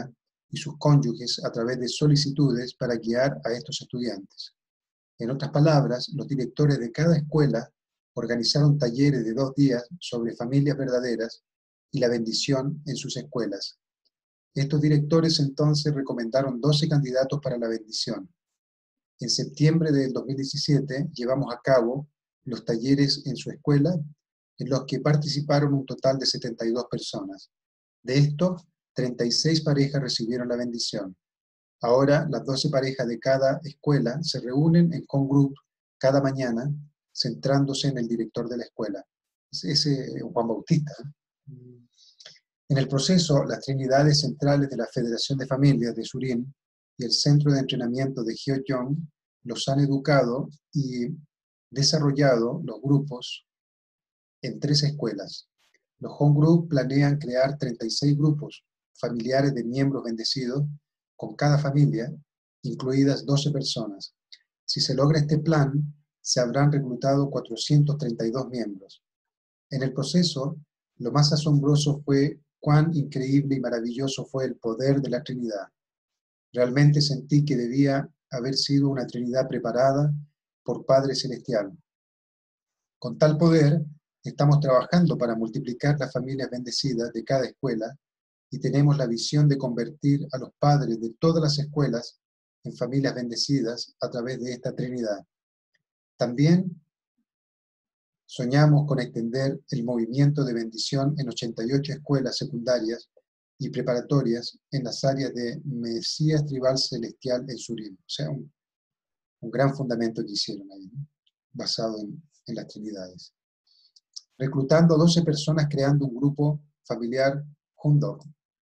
y sus cónyuges a través de solicitudes para guiar a estos estudiantes. En otras palabras, los directores de cada escuela organizaron talleres de dos días sobre familias verdaderas y la bendición en sus escuelas. Estos directores entonces recomendaron doce candidatos para la bendición. En septiembre del dos mil diecisiete llevamos a cabo los talleres en su escuela, en los que participaron un total de setenta y dos personas. De estos, treinta y seis parejas recibieron la bendición. Ahora, las doce parejas de cada escuela se reúnen en home group cada mañana, centrándose en el director de la escuela. Ese es Juan Bautista. En el proceso, las trinidades centrales de la Federación de Familias de Surin y el Centro de Entrenamiento de Hyo-Jong los han educado y desarrollado los grupos en tres escuelas. Los home group planean crear treinta y seis grupos familiares de miembros bendecidos con cada familia, incluidas doce personas. Si se logra este plan, se habrán reclutado cuatrocientos treinta y dos miembros. En el proceso, lo más asombroso fue cuán increíble y maravilloso fue el poder de la Trinidad. Realmente sentí que debía haber sido una Trinidad preparada por Padre Celestial. Con tal poder, estamos trabajando para multiplicar las familias bendecidas de cada escuela y tenemos la visión de convertir a los padres de todas las escuelas en familias bendecidas a través de esta Trinidad. También soñamos con extender el movimiento de bendición en ochenta y ocho escuelas secundarias y preparatorias en las áreas de Mesías Tribal Celestial en Surin. O sea, un, un gran fundamento que hicieron ahí, ¿no? Basado en, en las Trinidades. Reclutando a doce personas creando un grupo familiar Hundok.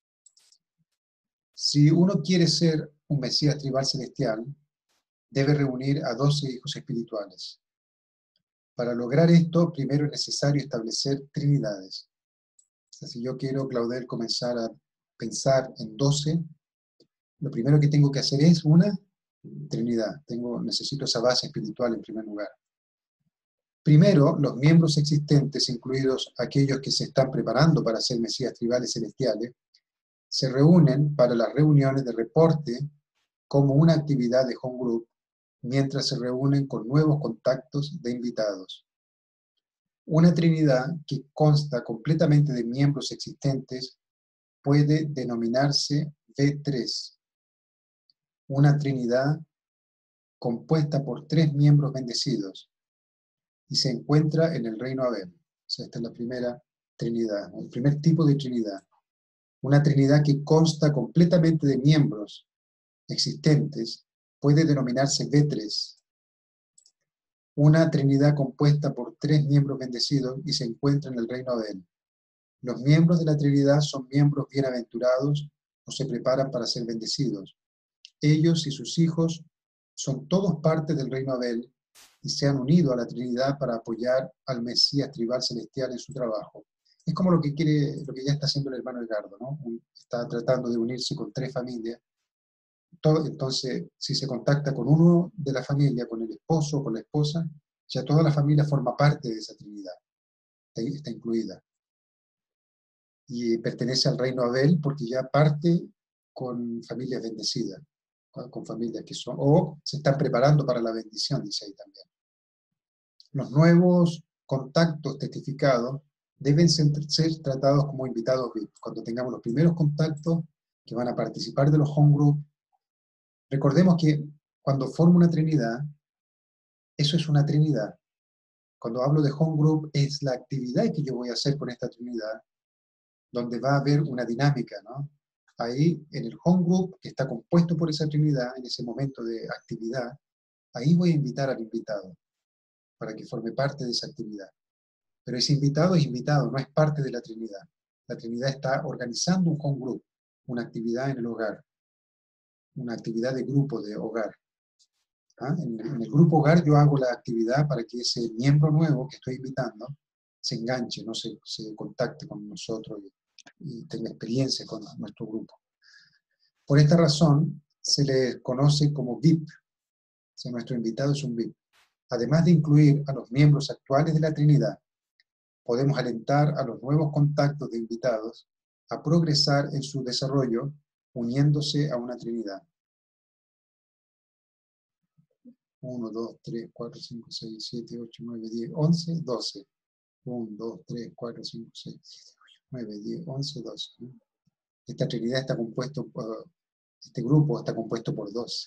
Si uno quiere ser un Mesías Tribal Celestial, debe reunir a doce hijos espirituales. Para lograr esto, primero es necesario establecer trinidades. O sea, si yo quiero, Claudel, comenzar a pensar en doce, lo primero que tengo que hacer es una trinidad. Tengo, necesito esa base espiritual en primer lugar. Primero, los miembros existentes, incluidos aquellos que se están preparando para ser Mesías Tribales Celestiales, se reúnen para las reuniones de reporte como una actividad de home group, mientras se reúnen con nuevos contactos de invitados. Una trinidad que consta completamente de miembros existentes puede denominarse V tres. Una trinidad compuesta por tres miembros bendecidos y se encuentra en el reino Abel. O sea, esta es la primera trinidad, el primer tipo de trinidad. Una trinidad que consta completamente de miembros existentes puede denominarse V tres. Una trinidad compuesta por tres miembros bendecidos y se encuentra en el reino de él. Los miembros de la Trinidad son miembros bienaventurados o se preparan para ser bendecidos. Ellos y sus hijos son todos parte del reino de él y se han unido a la Trinidad para apoyar al Mesías Tribal Celestial en su trabajo. Es como lo que quiere, lo que ya está haciendo el hermano Edgardo, ¿no? Está tratando de unirse con tres familias. Todo, entonces, si se contacta con uno de la familia, con el esposo o con la esposa, ya toda la familia forma parte de esa Trinidad, está, está incluida. Y pertenece al reino Abel porque ya parte con familias bendecidas, con, con familias que son, o se están preparando para la bendición, dice ahí también. Los nuevos contactos testificados deben ser, ser tratados como invitados V I P. Cuando tengamos los primeros contactos que van a participar de los home group, recordemos que cuando formo una trinidad, eso es una trinidad. Cuando hablo de home group, es la actividad que yo voy a hacer con esta trinidad, donde va a haber una dinámica, ¿no? Ahí, en el home group, que está compuesto por esa trinidad, en ese momento de actividad, ahí voy a invitar al invitado, para que forme parte de esa actividad. Pero ese invitado es invitado, no es parte de la trinidad. La trinidad está organizando un home group, una actividad en el hogar, una actividad de grupo, de hogar. ¿Ah? En, en el grupo hogar yo hago la actividad para que ese miembro nuevo que estoy invitando se enganche, no se, se contacte con nosotros y, y tenga experiencia con nuestro grupo. Por esta razón se le conoce como V I P. O sea, nuestro invitado es un V I P. Además de incluir a los miembros actuales de la Trinidad, podemos alentar a los nuevos contactos de invitados a progresar en su desarrollo uniéndose a una trinidad. uno, dos, tres, cuatro, cinco, seis, siete, ocho, nueve, diez, once, doce. uno, dos, tres, cuatro, cinco, seis, siete, ocho, nueve, diez, once, doce. Esta trinidad está compuesto por, este grupo está compuesto por doce.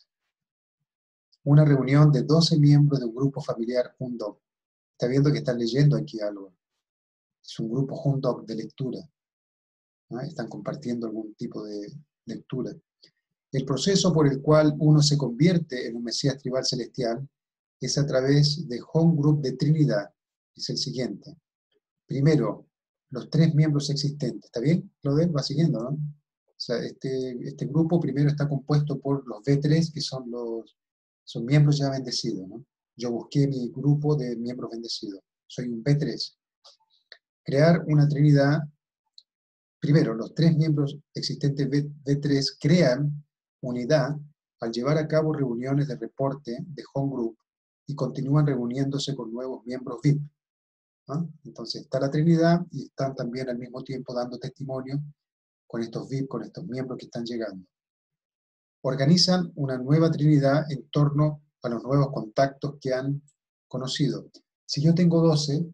Una reunión de doce miembros de un grupo familiar Jundoc. Está viendo que están leyendo aquí algo. Es un grupo Jundoc de lectura. ¿No? Están compartiendo algún tipo de lectura. El proceso por el cual uno se convierte en un Mesías tribal celestial es a través de Home Group de Trinidad. Es el siguiente. Primero, los tres miembros existentes. ¿Está bien, Claudel? Va siguiendo, ¿no? O sea, este, este grupo primero está compuesto por los V tres, que son los son miembros ya bendecidos, ¿no? Yo busqué mi grupo de miembros bendecidos. Soy un V tres. Crear una trinidad. Primero, los tres miembros existentes V tres crean unidad al llevar a cabo reuniones de reporte de Home Group y continúan reuniéndose con nuevos miembros V I P. ¿No? Entonces está la Trinidad y están también al mismo tiempo dando testimonio con estos V I P, con estos miembros que están llegando. Organizan una nueva Trinidad en torno a los nuevos contactos que han conocido. Si yo tengo doce,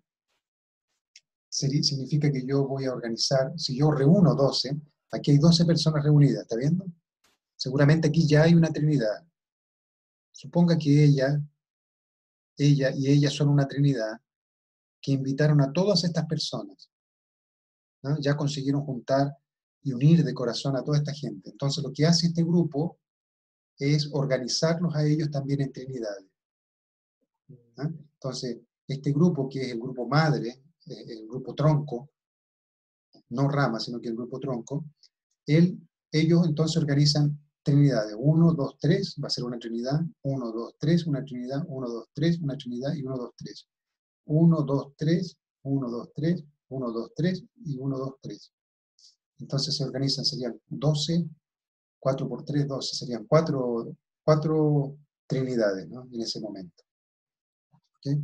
significa que yo voy a organizar, si yo reúno doce, aquí hay doce personas reunidas, ¿está viendo? Seguramente aquí ya hay una Trinidad. Suponga que ella, ella y ella son una Trinidad que invitaron a todas estas personas, ¿no? Ya consiguieron juntar y unir de corazón a toda esta gente. Entonces lo que hace este grupo es organizarlos a ellos también en trinidades. ¿No? Entonces, este grupo, que es el grupo madre, el grupo tronco, no rama, sino que el grupo tronco, él, ellos entonces organizan trinidades. uno, dos, tres, va a ser una trinidad. uno, dos, tres, una trinidad. uno, dos, tres, una trinidad. Y uno, dos, tres. uno, dos, tres, uno, dos, tres, uno, dos, tres y uno, dos, tres. Entonces se organizan, serían doce, cuatro por tres, doce, serían cuatro, cuatro trinidades, ¿no? En ese momento. ¿Okay?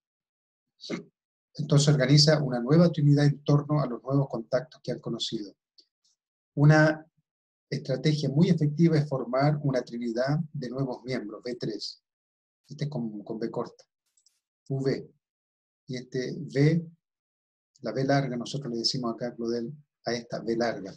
Entonces se organiza una nueva trinidad en torno a los nuevos contactos que han conocido. Una estrategia muy efectiva es formar una trinidad de nuevos miembros, V tres. Este es con, con V corta, V. Y este V, la V larga, nosotros le decimos acá, Claudel, a esta V larga.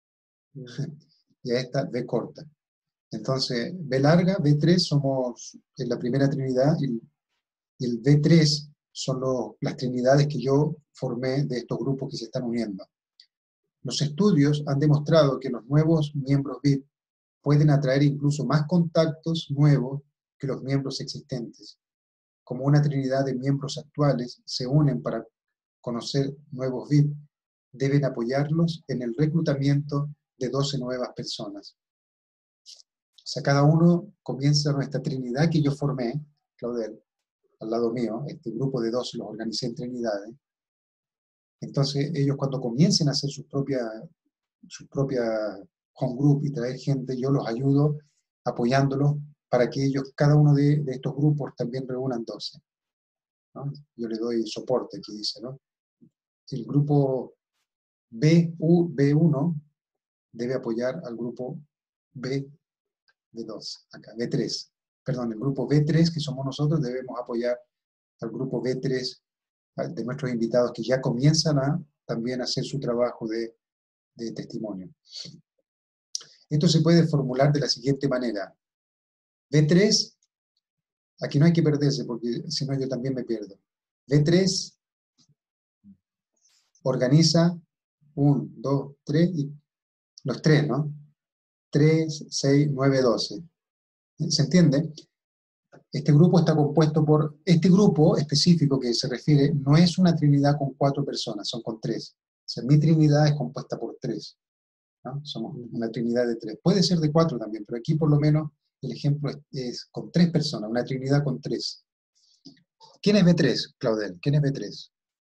Y a esta V corta. Entonces, V larga, V tres somos en la primera trinidad y, y el V tres son los, las trinidades que yo formé de estos grupos que se están uniendo. Los estudios han demostrado que los nuevos miembros V I P pueden atraer incluso más contactos nuevos que los miembros existentes. Como una trinidad de miembros actuales se unen para conocer nuevos V I P, deben apoyarlos en el reclutamiento de doce nuevas personas. O sea, cada uno comienza nuestra trinidad que yo formé, Claudel, al lado mío, este grupo de doce los organicé en trinidades. Entonces ellos cuando comiencen a hacer sus propias su propia home group y traer gente, yo los ayudo apoyándolos para que ellos, cada uno de, de estos grupos también reúnan doce. ¿No? Yo le doy soporte, aquí dice, ¿no? El grupo B uno debe apoyar al grupo B de dos, acá, B tres. Perdón, el grupo B tres, que somos nosotros, debemos apoyar al grupo B tres de nuestros invitados que ya comienzan a también hacer su trabajo de, de testimonio. Esto se puede formular de la siguiente manera. B tres, aquí no hay que perderse porque si no yo también me pierdo. B tres organiza uno, dos, tres, y los tres, ¿no? tres, seis, nueve, doce. ¿Se entiende? Este grupo está compuesto por, este grupo específico que se refiere, no es una trinidad con cuatro personas, son con tres. O sea, mi trinidad es compuesta por tres, ¿no? Somos una trinidad de tres. Puede ser de cuatro también, pero aquí por lo menos el ejemplo es, es con tres personas, una trinidad con tres. ¿Quién es B tres, Claudel? ¿Quién es B tres?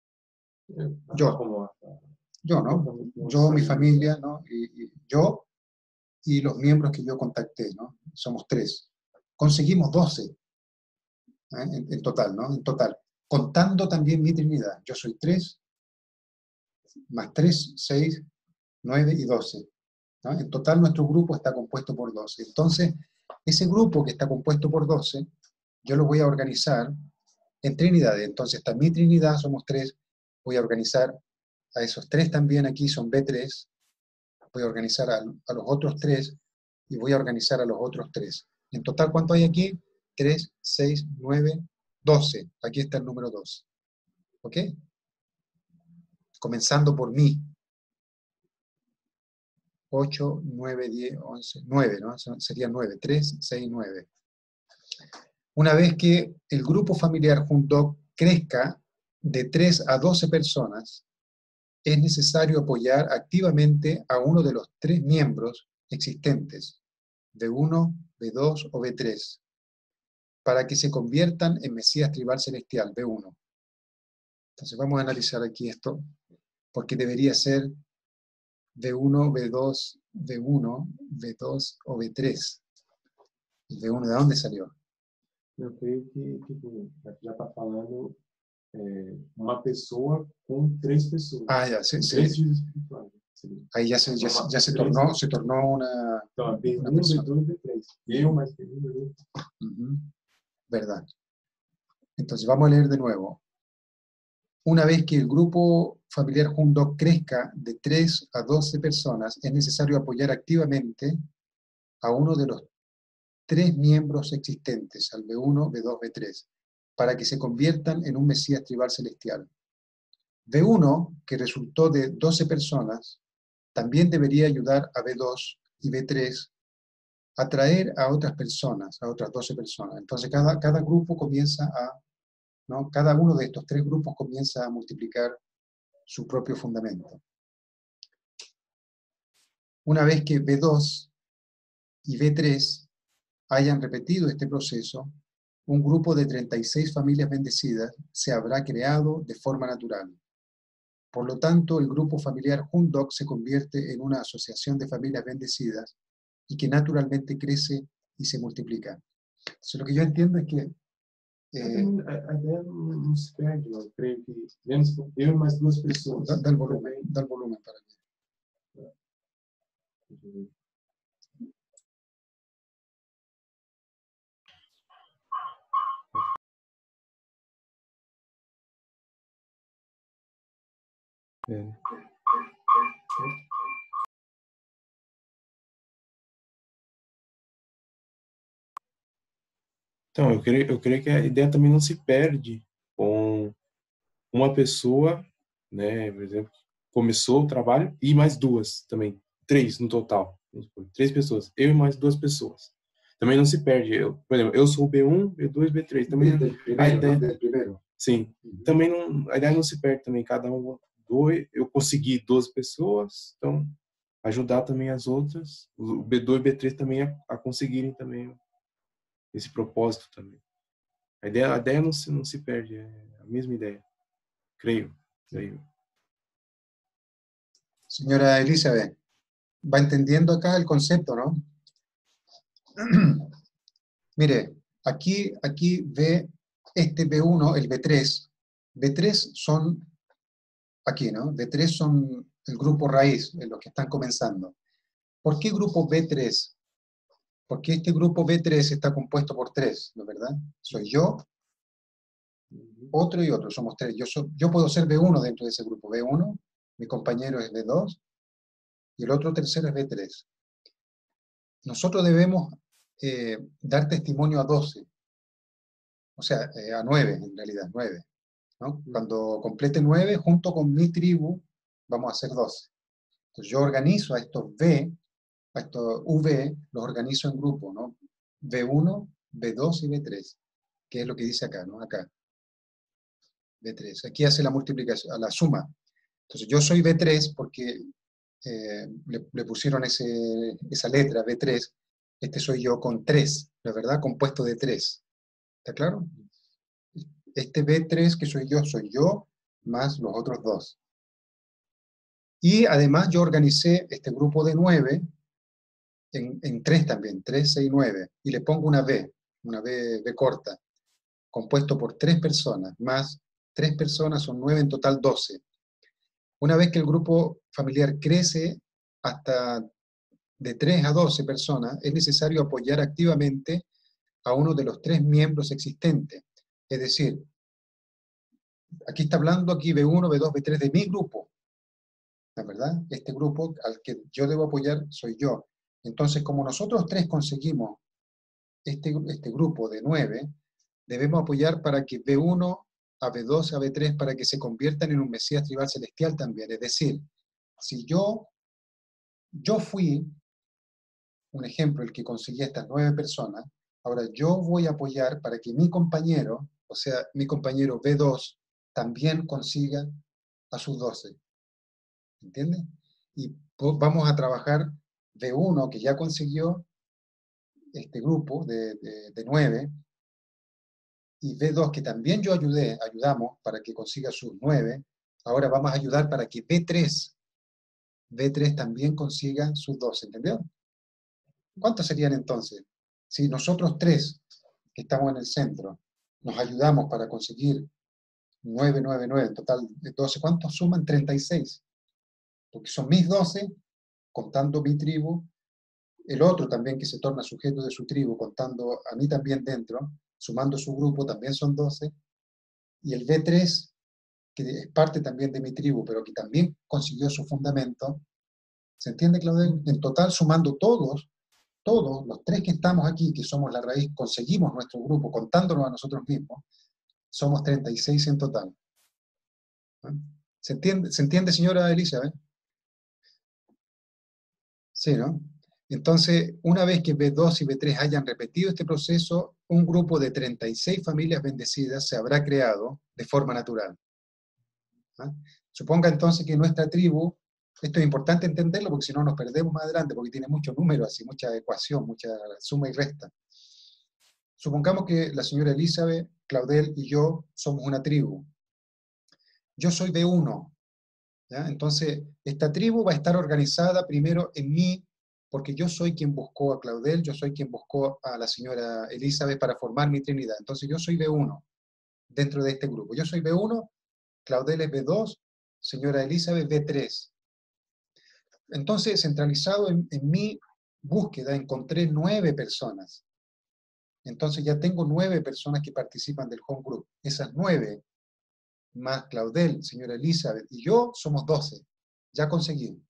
Yo. Yo, ¿no? Yo, mi familia, ¿no? Y, y yo y los miembros que yo contacté, ¿no? Somos tres. Conseguimos doce, ¿eh? en, en total, ¿no? En total. Contando también mi trinidad. Yo soy tres, más tres, seis, nueve y doce. ¿no? En total nuestro grupo está compuesto por doce. Entonces, ese grupo que está compuesto por doce, yo lo voy a organizar en trinidades. Entonces está mi trinidad, somos tres, voy a organizar a esos tres también aquí, son B tres, voy a organizar a, a los otros tres, y voy a organizar a los otros tres. En total, ¿cuánto hay aquí? tres, seis, nueve, doce. Aquí está el número doce. ¿Ok? Comenzando por mí. ocho, nueve, diez, once, nueve, ¿no? Sería nueve, tres, seis, nueve. Una vez que el grupo familiar Jundoc crezca de tres a doce personas, es necesario apoyar activamente a uno de los tres miembros existentes, B uno, B dos o B tres, para que se conviertan en Mesías Tribal Celestial, B uno. Entonces vamos a analizar aquí esto, porque debería ser B uno, B dos, B uno, B dos o B tres. ¿El B uno de dónde salió? Eu creio que, tipo, já está falando é, uma pessoa com três pessoas. Ah, ya, sí, com sí. três filhos espirituais. Sim. Ahí ya se, ya, se- ya se Três, tornó, se tornó una, Então, B una um, B persona. dois, B três. Eu mais B um, B dois. Ujú. Verdad. Entonces vamos a leer de nuevo. Una vez que el grupo familiar Jundoc crezca de tres a doce personas, es necesario apoyar activamente a uno de los tres miembros existentes, al B uno, B dos, B tres, para que se conviertan en un Mesías Tribal Celestial. B uno, que resultó de doce personas, también debería ayudar a B dos y B tres a traer a otras personas, a otras doce personas. Entonces cada, cada grupo comienza a, ¿no? Cada uno de estos tres grupos comienza a multiplicar su propio fundamento. Una vez que B dos y B tres hayan repetido este proceso, un grupo de treinta y seis familias bendecidas se habrá creado de forma natural. Por lo tanto, el grupo familiar Jundoc se convierte en una asociación de familias bendecidas y que naturalmente crece y se multiplica. Entonces, lo que yo entiendo es que eh, A, a ideia não, não se perde, eu creio que menos eu e mais duas pessoas. da, da el volumen, da el volumen para mí. É. Então, eu creio, eu creio que a ideia também não se perde com uma pessoa, né, por exemplo, começou o trabalho e mais duas também, três no total, três pessoas, eu e mais duas pessoas. Também não se perde. Eu, por exemplo, eu sou B um, B dois, B três. Também Del primero, a ideia, ¿no? Del primero. sim, Uhum. também não, a ideia não se perde também. Cada um dois, eu consegui doze pessoas, então ajudar também as outras, o B dois e B três também a, a conseguirem também esse propósito também. A ideia, a ideia não se não se perde, é a mesma ideia. Creio, creio. Señora Elizabeth, va entendiendo acá el concepto, ¿no? Mire, aquí, aquí ve este B uno, el B tres. B tres son, aquí, ¿no? B tres son el grupo raíz, los que están comenzando. ¿Por qué grupo B tres? Porque este grupo B tres está compuesto por tres, ¿no es verdad? Soy yo, otro y otro, somos tres. Yo, soy, yo puedo ser B uno dentro de ese grupo, B uno, mi compañero es B dos, y el otro tercero es B tres. Nosotros debemos eh, dar testimonio a doce, o sea, eh, a nueve en realidad, nueve, ¿no? Cuando complete nueve, junto con mi tribu, vamos a hacer doce. Entonces yo organizo a estos B, a estos V, los organizo en grupo, ¿no? B uno, B dos y B tres, que es lo que dice acá, ¿no? Acá. B tres. Aquí hace la multiplicación, a la suma. Entonces yo soy B tres porque eh, le, le pusieron ese, esa letra, B tres. Este soy yo con tres, la verdad, compuesto de tres. ¿Está claro? Este B tres que soy yo, soy yo más los otros dos. Y además yo organicé este grupo de nueve en, en tres también, tres, seis, nueve. Y le pongo una B, una B, B corta, compuesto por tres personas, más tres personas son nueve, en total doce. Una vez que el grupo familiar crece hasta de tres a doce personas, es necesario apoyar activamente a uno de los tres miembros existentes. Es decir, aquí está hablando aquí B uno, B dos, B tres de mi grupo. ¿La verdad? Este grupo al que yo debo apoyar soy yo. Entonces, como nosotros tres conseguimos este, este grupo de nueve, debemos apoyar para que B uno a B dos a B tres para que se conviertan en un Mesías tribal celestial también. Es decir, si yo, yo fui, un ejemplo, el que conseguí a estas nueve personas, ahora yo voy a apoyar para que mi compañero, o sea, mi compañero B dos, también consiga a sus doce. ¿Entiendes? Y vamos a trabajar B uno, que ya consiguió este grupo de, de, de nueve, y B dos, que también yo ayudé, ayudamos para que consiga sus nueve, ahora vamos a ayudar para que B tres, B tres también consiga sus doce, ¿entendió? ¿Cuántos serían entonces? Si nosotros tres, que estamos en el centro, nos ayudamos para conseguir nueve, nueve, nueve, en total de doce, ¿cuántos suman? treinta y seis. Porque son mis doce, contando mi tribu, el otro también que se torna sujeto de su tribu, contando a mí también dentro, sumando su grupo, también son doce, y el B tres, que es parte también de mi tribu, pero que también consiguió su fundamento. ¿Se entiende, Claudel? En total, sumando todos, todos, los tres que estamos aquí, que somos la raíz, conseguimos nuestro grupo, contándonos a nosotros mismos, somos treinta y seis en total. ¿Se entiende, ¿se entiende, señora Elizabeth? Sí, ¿no? Entonces, una vez que B dos y B tres hayan repetido este proceso, un grupo de treinta y seis familias bendecidas se habrá creado de forma natural. ¿Ah? Suponga entonces que nuestra tribu, esto es importante entenderlo porque si no nos perdemos más adelante, porque tiene muchos números así, mucha ecuación, mucha suma y resta. Supongamos que la señora Elizabeth, Claudel y yo somos una tribu. Yo soy B uno. ¿Ya? Entonces, esta tribu va a estar organizada primero en mí, porque yo soy quien buscó a Claudel, yo soy quien buscó a la señora Elizabeth para formar mi Trinidad. Entonces, yo soy B uno dentro de este grupo. Yo soy B uno, Claudel es B dos, señora Elizabeth B tres. Entonces, centralizado en, en mi búsqueda, encontré nueve personas. Entonces, ya tengo nueve personas que participan del home group. Esas nueve, más Claudel, señora Elizabeth y yo, somos doce. Ya conseguí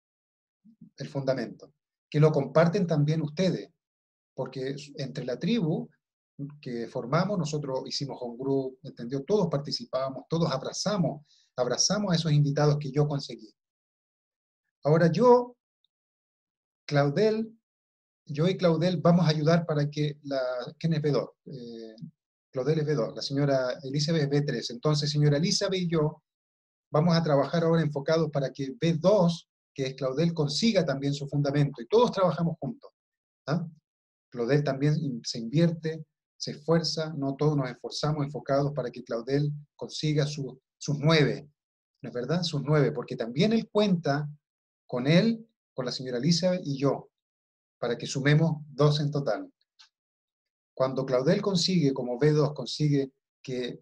el fundamento. Que lo comparten también ustedes, porque entre la tribu que formamos, nosotros hicimos home group, ¿entendió? Todos participábamos, todos abrazamos, abrazamos a esos invitados que yo conseguí. Ahora yo, Claudel, yo y Claudel vamos a ayudar para que la... ¿Quién es B dos? Eh, Claudel es B dos, la señora Elizabeth es B tres. Entonces, señora Elizabeth y yo vamos a trabajar ahora enfocados para que B dos, que es Claudel, consiga también su fundamento. Y todos trabajamos juntos. ¿Ah? Claudel también se invierte, se esfuerza, no todos nos esforzamos enfocados para que Claudel consiga su, sus nueve. ¿No es verdad? Sus nueve, porque también él cuenta con él, con la señora Elizabeth y yo, para que sumemos dos en total. Cuando Claudel consigue, como B dos, consigue que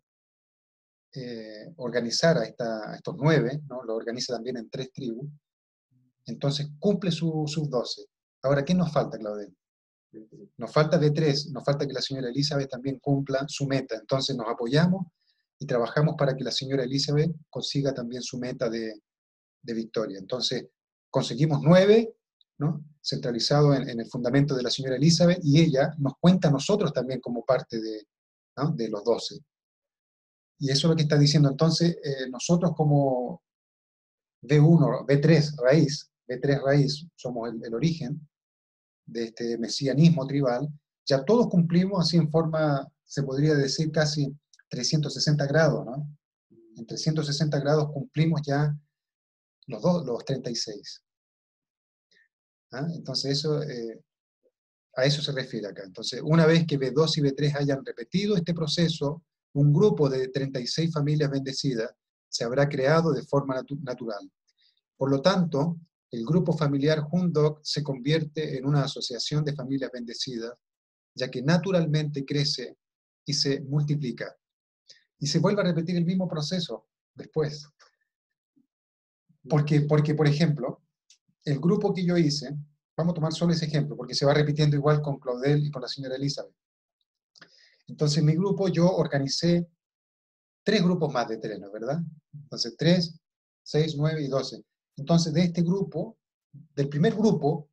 eh, organizar a, esta, a estos nueve, ¿no? Lo organiza también en tres tribus, entonces cumple su, sus doce. Ahora, ¿qué nos falta, Claudel? Nos falta B tres, nos falta que la señora Elizabeth también cumpla su meta. Entonces nos apoyamos y trabajamos para que la señora Elizabeth consiga también su meta de, de victoria. Entonces conseguimos nueve, ¿no? Centralizado en, en el fundamento de la señora Elizabeth, y ella nos cuenta a nosotros también como parte de, ¿no? de los doce. Y eso es lo que está diciendo. Entonces, eh, nosotros como B uno, B tres raíz, B tres raíz, somos el, el origen de este mesianismo tribal, ya todos cumplimos así en forma, se podría decir casi trescientos sesenta grados, ¿no? En trescientos sesenta grados cumplimos ya los, dos, los treinta y seis. ¿Ah? Entonces eso, eh, a eso se refiere acá. Entonces, una vez que B dos y B tres hayan repetido este proceso, un grupo de treinta y seis familias bendecidas se habrá creado de forma natu natural. Por lo tanto, el grupo familiar Hundok se convierte en una asociación de familias bendecidas, ya que naturalmente crece y se multiplica. Y se vuelve a repetir el mismo proceso después. Porque, porque por ejemplo, el grupo que yo hice, Vamos a tomar solo ese ejemplo, porque se va repitiendo igual con Claudel y con la señora Elizabeth. Entonces, en mi grupo yo organicé tres grupos más de terreno, ¿verdad? Entonces, tres, seis, nueve y doce. Entonces, de este grupo, del primer grupo,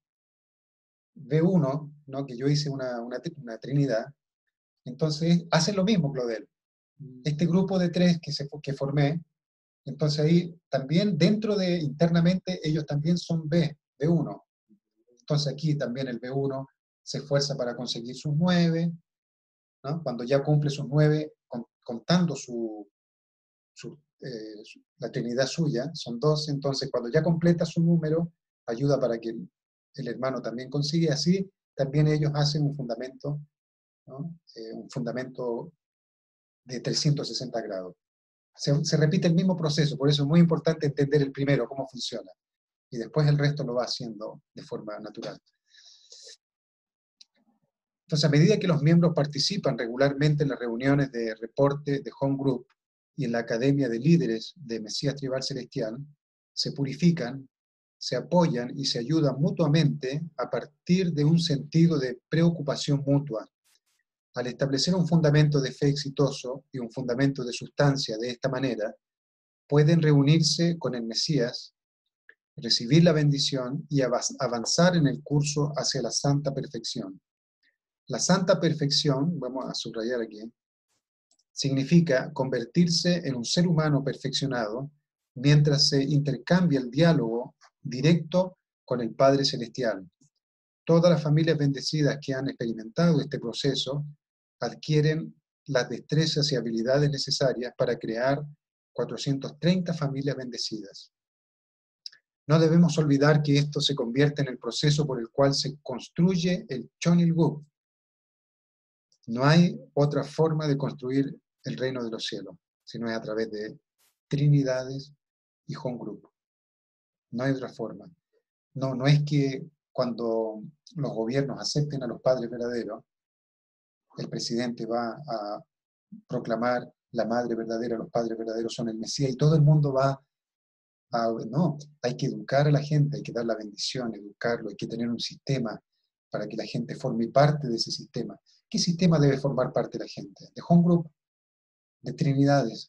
B uno, ¿no? Que yo hice una, una, una trinidad, entonces hacen lo mismo, Claudel. Este grupo de tres que, se, que formé, entonces ahí también dentro de, internamente, ellos también son B, B uno. Entonces aquí también el B uno se esfuerza para conseguir sus nueve, ¿no? Cuando ya cumple sus nueve, con, contando su, su, eh, su, la trinidad suya, son doce, entonces cuando ya completa su número, ayuda para que el, el hermano también consiga, así también ellos hacen un fundamento, ¿no? eh, un fundamento de trescientos sesenta grados. Se, se repite el mismo proceso, por eso es muy importante entender el primero, cómo funciona, y después el resto lo va haciendo de forma natural. Entonces, a medida que los miembros participan regularmente en las reuniones de reporte de Home Group y en la Academia de Líderes de Mesías Tribal Celestial, se purifican, se apoyan y se ayudan mutuamente a partir de un sentido de preocupación mutua. Al establecer un fundamento de fe exitoso y un fundamento de sustancia de esta manera, pueden reunirse con el Mesías, recibir la bendición y avanzar en el curso hacia la santa perfección. La santa perfección, vamos a subrayar aquí, significa convertirse en un ser humano perfeccionado mientras se intercambia el diálogo directo con el Padre Celestial. Todas las familias bendecidas que han experimentado este proceso adquieren las destrezas y habilidades necesarias para crear cuatrocientas treinta familias bendecidas. No debemos olvidar que esto se convierte en el proceso por el cual se construye el Chonilguk. No hay otra forma de construir el reino de los cielos, sino es a través de trinidades y home group. No hay otra forma. No, no es que cuando los gobiernos acepten a los padres verdaderos, el presidente va a proclamar la madre verdadera, los padres verdaderos son el Mesías, y todo el mundo va a... No, hay que educar a la gente, hay que dar la bendición, educarlo, hay que tener un sistema para que la gente forme parte de ese sistema. ¿Qué sistema debe formar parte de la gente? De home group, de trinidades.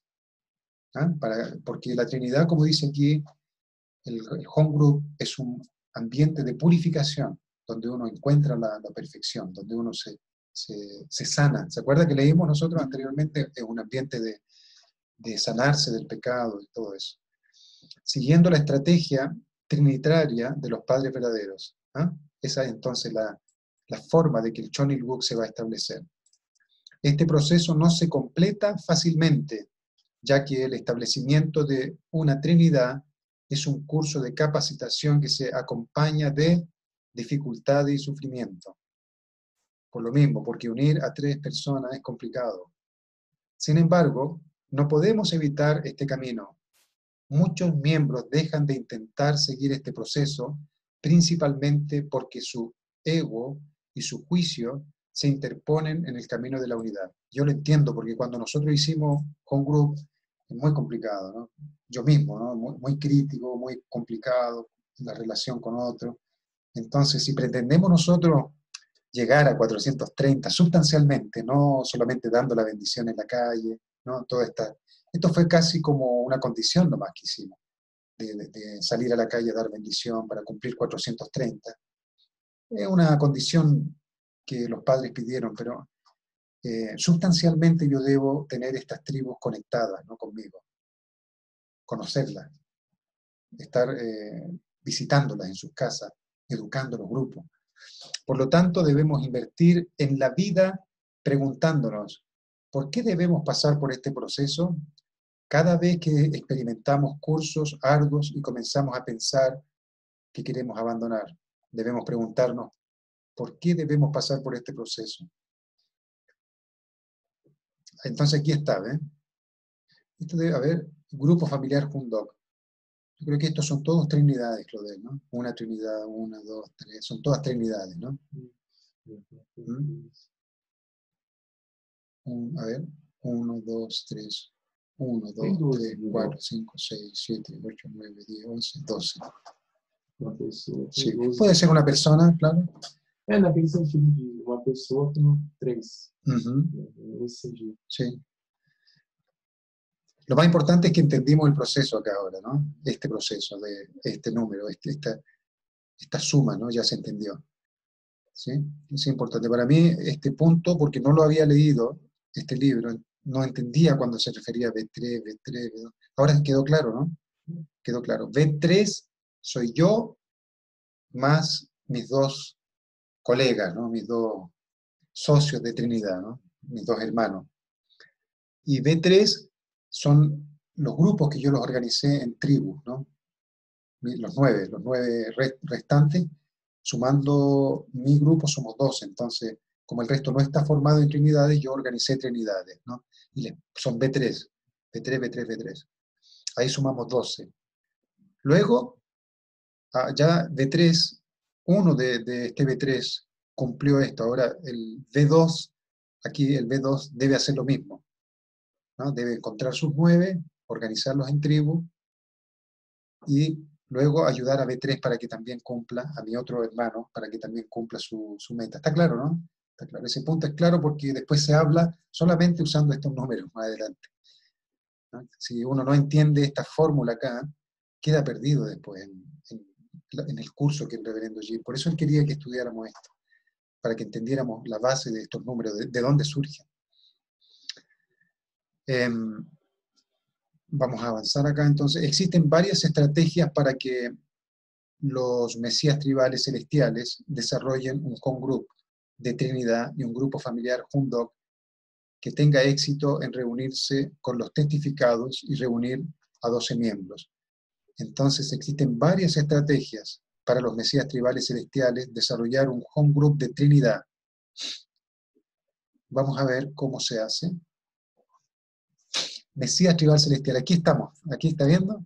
¿Ah? Para, porque la Trinidad, como dice aquí, el, el home group es un ambiente de purificación, donde uno encuentra la, la perfección, donde uno se, se, se sana. ¿Se acuerda que leímos nosotros anteriormente? Es un ambiente de, de sanarse del pecado y todo eso. Siguiendo la estrategia trinitaria de los padres verdaderos. ¿Ah? Esa es entonces la, la forma de que el Chonilguk se va a establecer. Este proceso no se completa fácilmente, ya que el establecimiento de una Trinidad es un curso de capacitación que se acompaña de dificultades y sufrimiento. Por lo mismo, porque unir a tres personas es complicado. Sin embargo, no podemos evitar este camino. Muchos miembros dejan de intentar seguir este proceso, principalmente porque su ego y su juicio se interponen en el camino de la unidad. Yo lo entiendo, porque cuando nosotros hicimos Home Group, es muy complicado, ¿no? Yo mismo, ¿no? Muy, muy crítico, muy complicado en la relación con otros. Entonces, si pretendemos nosotros llegar a cuatrocientos treinta sustancialmente, no solamente dando la bendición en la calle, ¿no? Toda esta, esto fue casi como una condición nomás que hicimos, de, de, de salir a la calle a dar bendición para cumplir cuatrocientos treinta. Es una condición que los padres pidieron, pero eh, sustancialmente yo debo tener estas tribus conectadas, ¿no? Conmigo, conocerlas, estar eh, visitándolas en sus casas, educando los grupos. Por lo tanto, debemos invertir en la vida preguntándonos, ¿por qué debemos pasar por este proceso? Cada vez que experimentamos cursos arduos y comenzamos a pensar que queremos abandonar, debemos preguntarnos, ¿por qué debemos pasar por este proceso? Entonces aquí está, ¿ves? Esto debe haber grupo familiar Jundoc. Yo creo que estos son todos trinidades, Claudel, ¿no? Una trinidad, una, dos, tres, son todas trinidades, ¿no? ¿Mm? Un, a ver, uno, dos, tres, uno, dos, tres, cuatro, cinco, seis, siete, ocho, nueve, diez, once, doce. Uma pessoa com Sí. doze. Puede ser una persona, claro. É, naquele sentido de uma pessoa com três. Ujú, Né? Nesse sentido. sí. Lo más importante es que entendimos el proceso acá ahora, ¿no? Este proceso de este número, este, esta, esta suma, ¿no? Ya se entendió. ¿Sí? Es importante para mí este punto, porque no lo había leído, este libro, no entendía cuando se refería a B tres, B tres, B dos. Ahora quedó claro, ¿no? Quedó claro. B tres soy yo más mis dos colegas, ¿no? Mis dos socios de Trinidad, ¿no? Mis dos hermanos. Y B tres son los grupos que yo los organicé en tribus, ¿no? Los nueve, los nueve restantes, sumando mi grupo somos doce, entonces, como el resto no está formado en Trinidades, yo organicé Trinidades, ¿no? Y les, son B tres, B tres, B tres, B tres. Ahí sumamos doce. Luego, ya B tres, uno de, de este B tres cumplió esto. Ahora el B dos, aquí el B dos debe hacer lo mismo, ¿no? Debe encontrar sus nueve, organizarlos en tribu y luego ayudar a B tres para que también cumpla, a mi otro hermano, para que también cumpla su, su meta. ¿Está claro, no? Está claro. Ese punto es claro porque después se habla solamente usando estos números más adelante, ¿no? Si uno no entiende esta fórmula acá, queda perdido después en, en, en el curso que el reverendo G. Por eso él quería que estudiáramos esto, para que entendiéramos la base de estos números, de, de dónde surgen. Eh, vamos a avanzar acá entonces. Existen varias estrategias para que los mesías tribales celestiales desarrollen un home group de Trinidad y un grupo familiar Hundok que tenga éxito en reunirse con los testificados y reunir a doce miembros. Entonces existen varias estrategias para los mesías tribales celestiales desarrollar un home group de Trinidad. Vamos a ver cómo se hace. Mesías tribal celestial, aquí estamos, aquí está viendo.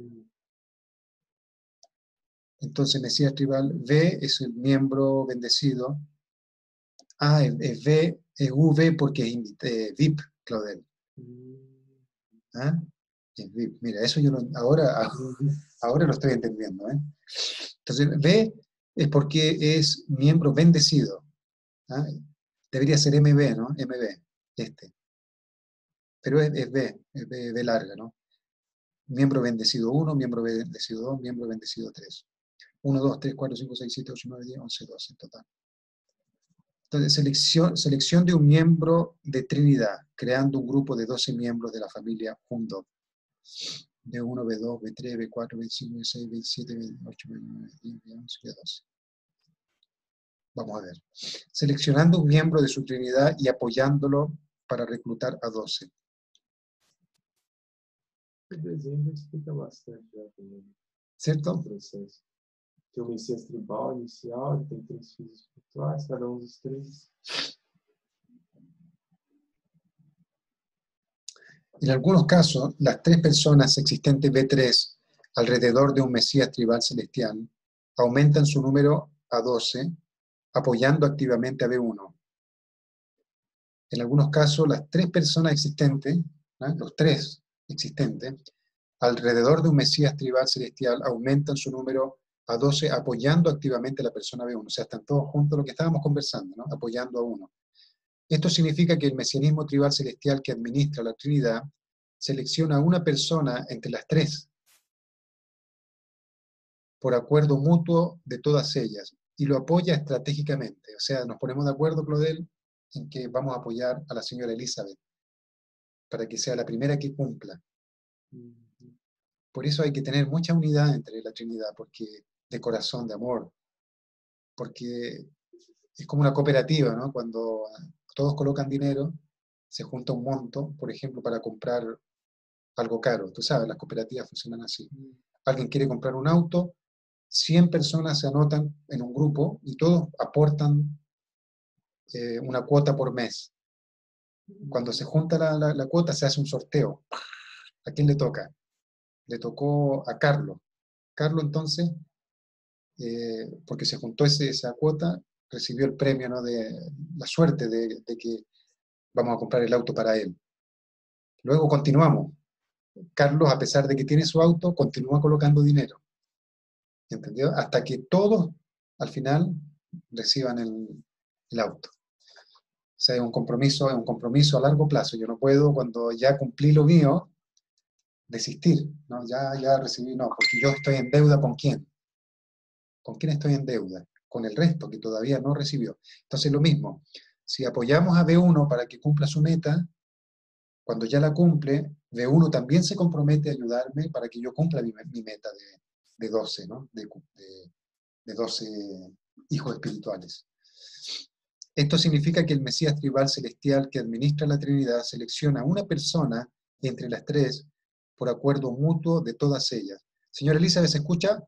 Entonces Mesías tribal V es el miembro bendecido. Ah, es, es V, es V porque es eh, V I P, Claudel. ¿Ah? Es V I P. Mira, eso yo lo, ahora, ahora lo estoy entendiendo, ¿eh? Entonces V es porque es miembro bendecido. ¿Ah? Debería ser M B, ¿no? M B, este. Pero es, es B, es B, B larga, ¿no? Miembro bendecido uno, miembro bendecido dos, miembro bendecido tres. uno, dos, tres, cuatro, cinco, seis, siete, ocho, nueve, diez, once, doce en total. Entonces, selección, selección de un miembro de Trinidad, creando un grupo de doce miembros de la familia Hundok. B uno, B dos, B tres, B cuatro, B cinco, B seis, B siete, B ocho, B nueve, B diez, B once, B doce. Vamos a ver. Seleccionando un miembro de su Trinidad y apoyándolo para reclutar a doce. O desenho explica bastante já também. ¿Cierto? O processo. Que o Messias tribal inicial, ele tem três filhos espirituais, cada um dos três. En algunos casos, las tres personas existentes B tres alrededor de un Mesías tribal celestial aumentan su número a doce, apoyando activamente a B uno. En algunos casos, las tres personas existentes, ¿no? Los tres existentes, alrededor de un Mesías tribal celestial aumentan su número a doce, apoyando activamente a la persona B uno. O sea, están todos juntos, lo que estábamos conversando, ¿no? Apoyando a uno. Esto significa que el mesianismo tribal celestial que administra la Trinidad selecciona a una persona entre las tres, por acuerdo mutuo de todas ellas, y lo apoya estratégicamente. O sea, nos ponemos de acuerdo, Claudel, en que vamos a apoyar a la señora Elizabeth, para que sea la primera que cumpla. Por eso hay que tener mucha unidad entre la Trinidad, porque de corazón, de amor, porque es como una cooperativa, ¿no? Cuando todos colocan dinero, se junta un monto, por ejemplo, para comprar algo caro. Tú sabes, las cooperativas funcionan así. Alguien quiere comprar un auto, cien personas se anotan en un grupo y todos aportan eh, una cuota por mes. Cuando se junta la, la, la cuota, se hace un sorteo. ¿A quién le toca? Le tocó a Carlos. Carlos, entonces, eh, porque se juntó ese, esa cuota, recibió el premio, ¿no? De la suerte de, de que vamos a comprar el auto para él. Luego continuamos. Carlos, a pesar de que tiene su auto, continúa colocando dinero. ¿Entendió? Hasta que todos, al final, reciban el, el auto. O sea, es un compromiso, es un compromiso a largo plazo. Yo no puedo, cuando ya cumplí lo mío, desistir, ¿no? Ya, ya recibí, no, porque yo estoy en deuda ¿con quién? ¿Con quién estoy en deuda? Con el resto que todavía no recibió. Entonces lo mismo, si apoyamos a B uno para que cumpla su meta, cuando ya la cumple, B uno también se compromete a ayudarme para que yo cumpla mi, mi meta de, de doce, ¿no? De, de, de doce hijos espirituales. Esto significa que el Mesías tribal celestial que administra la Trinidad selecciona a una persona entre las tres por acuerdo mutuo de todas ellas. Señora Elizabeth, ¿se escucha?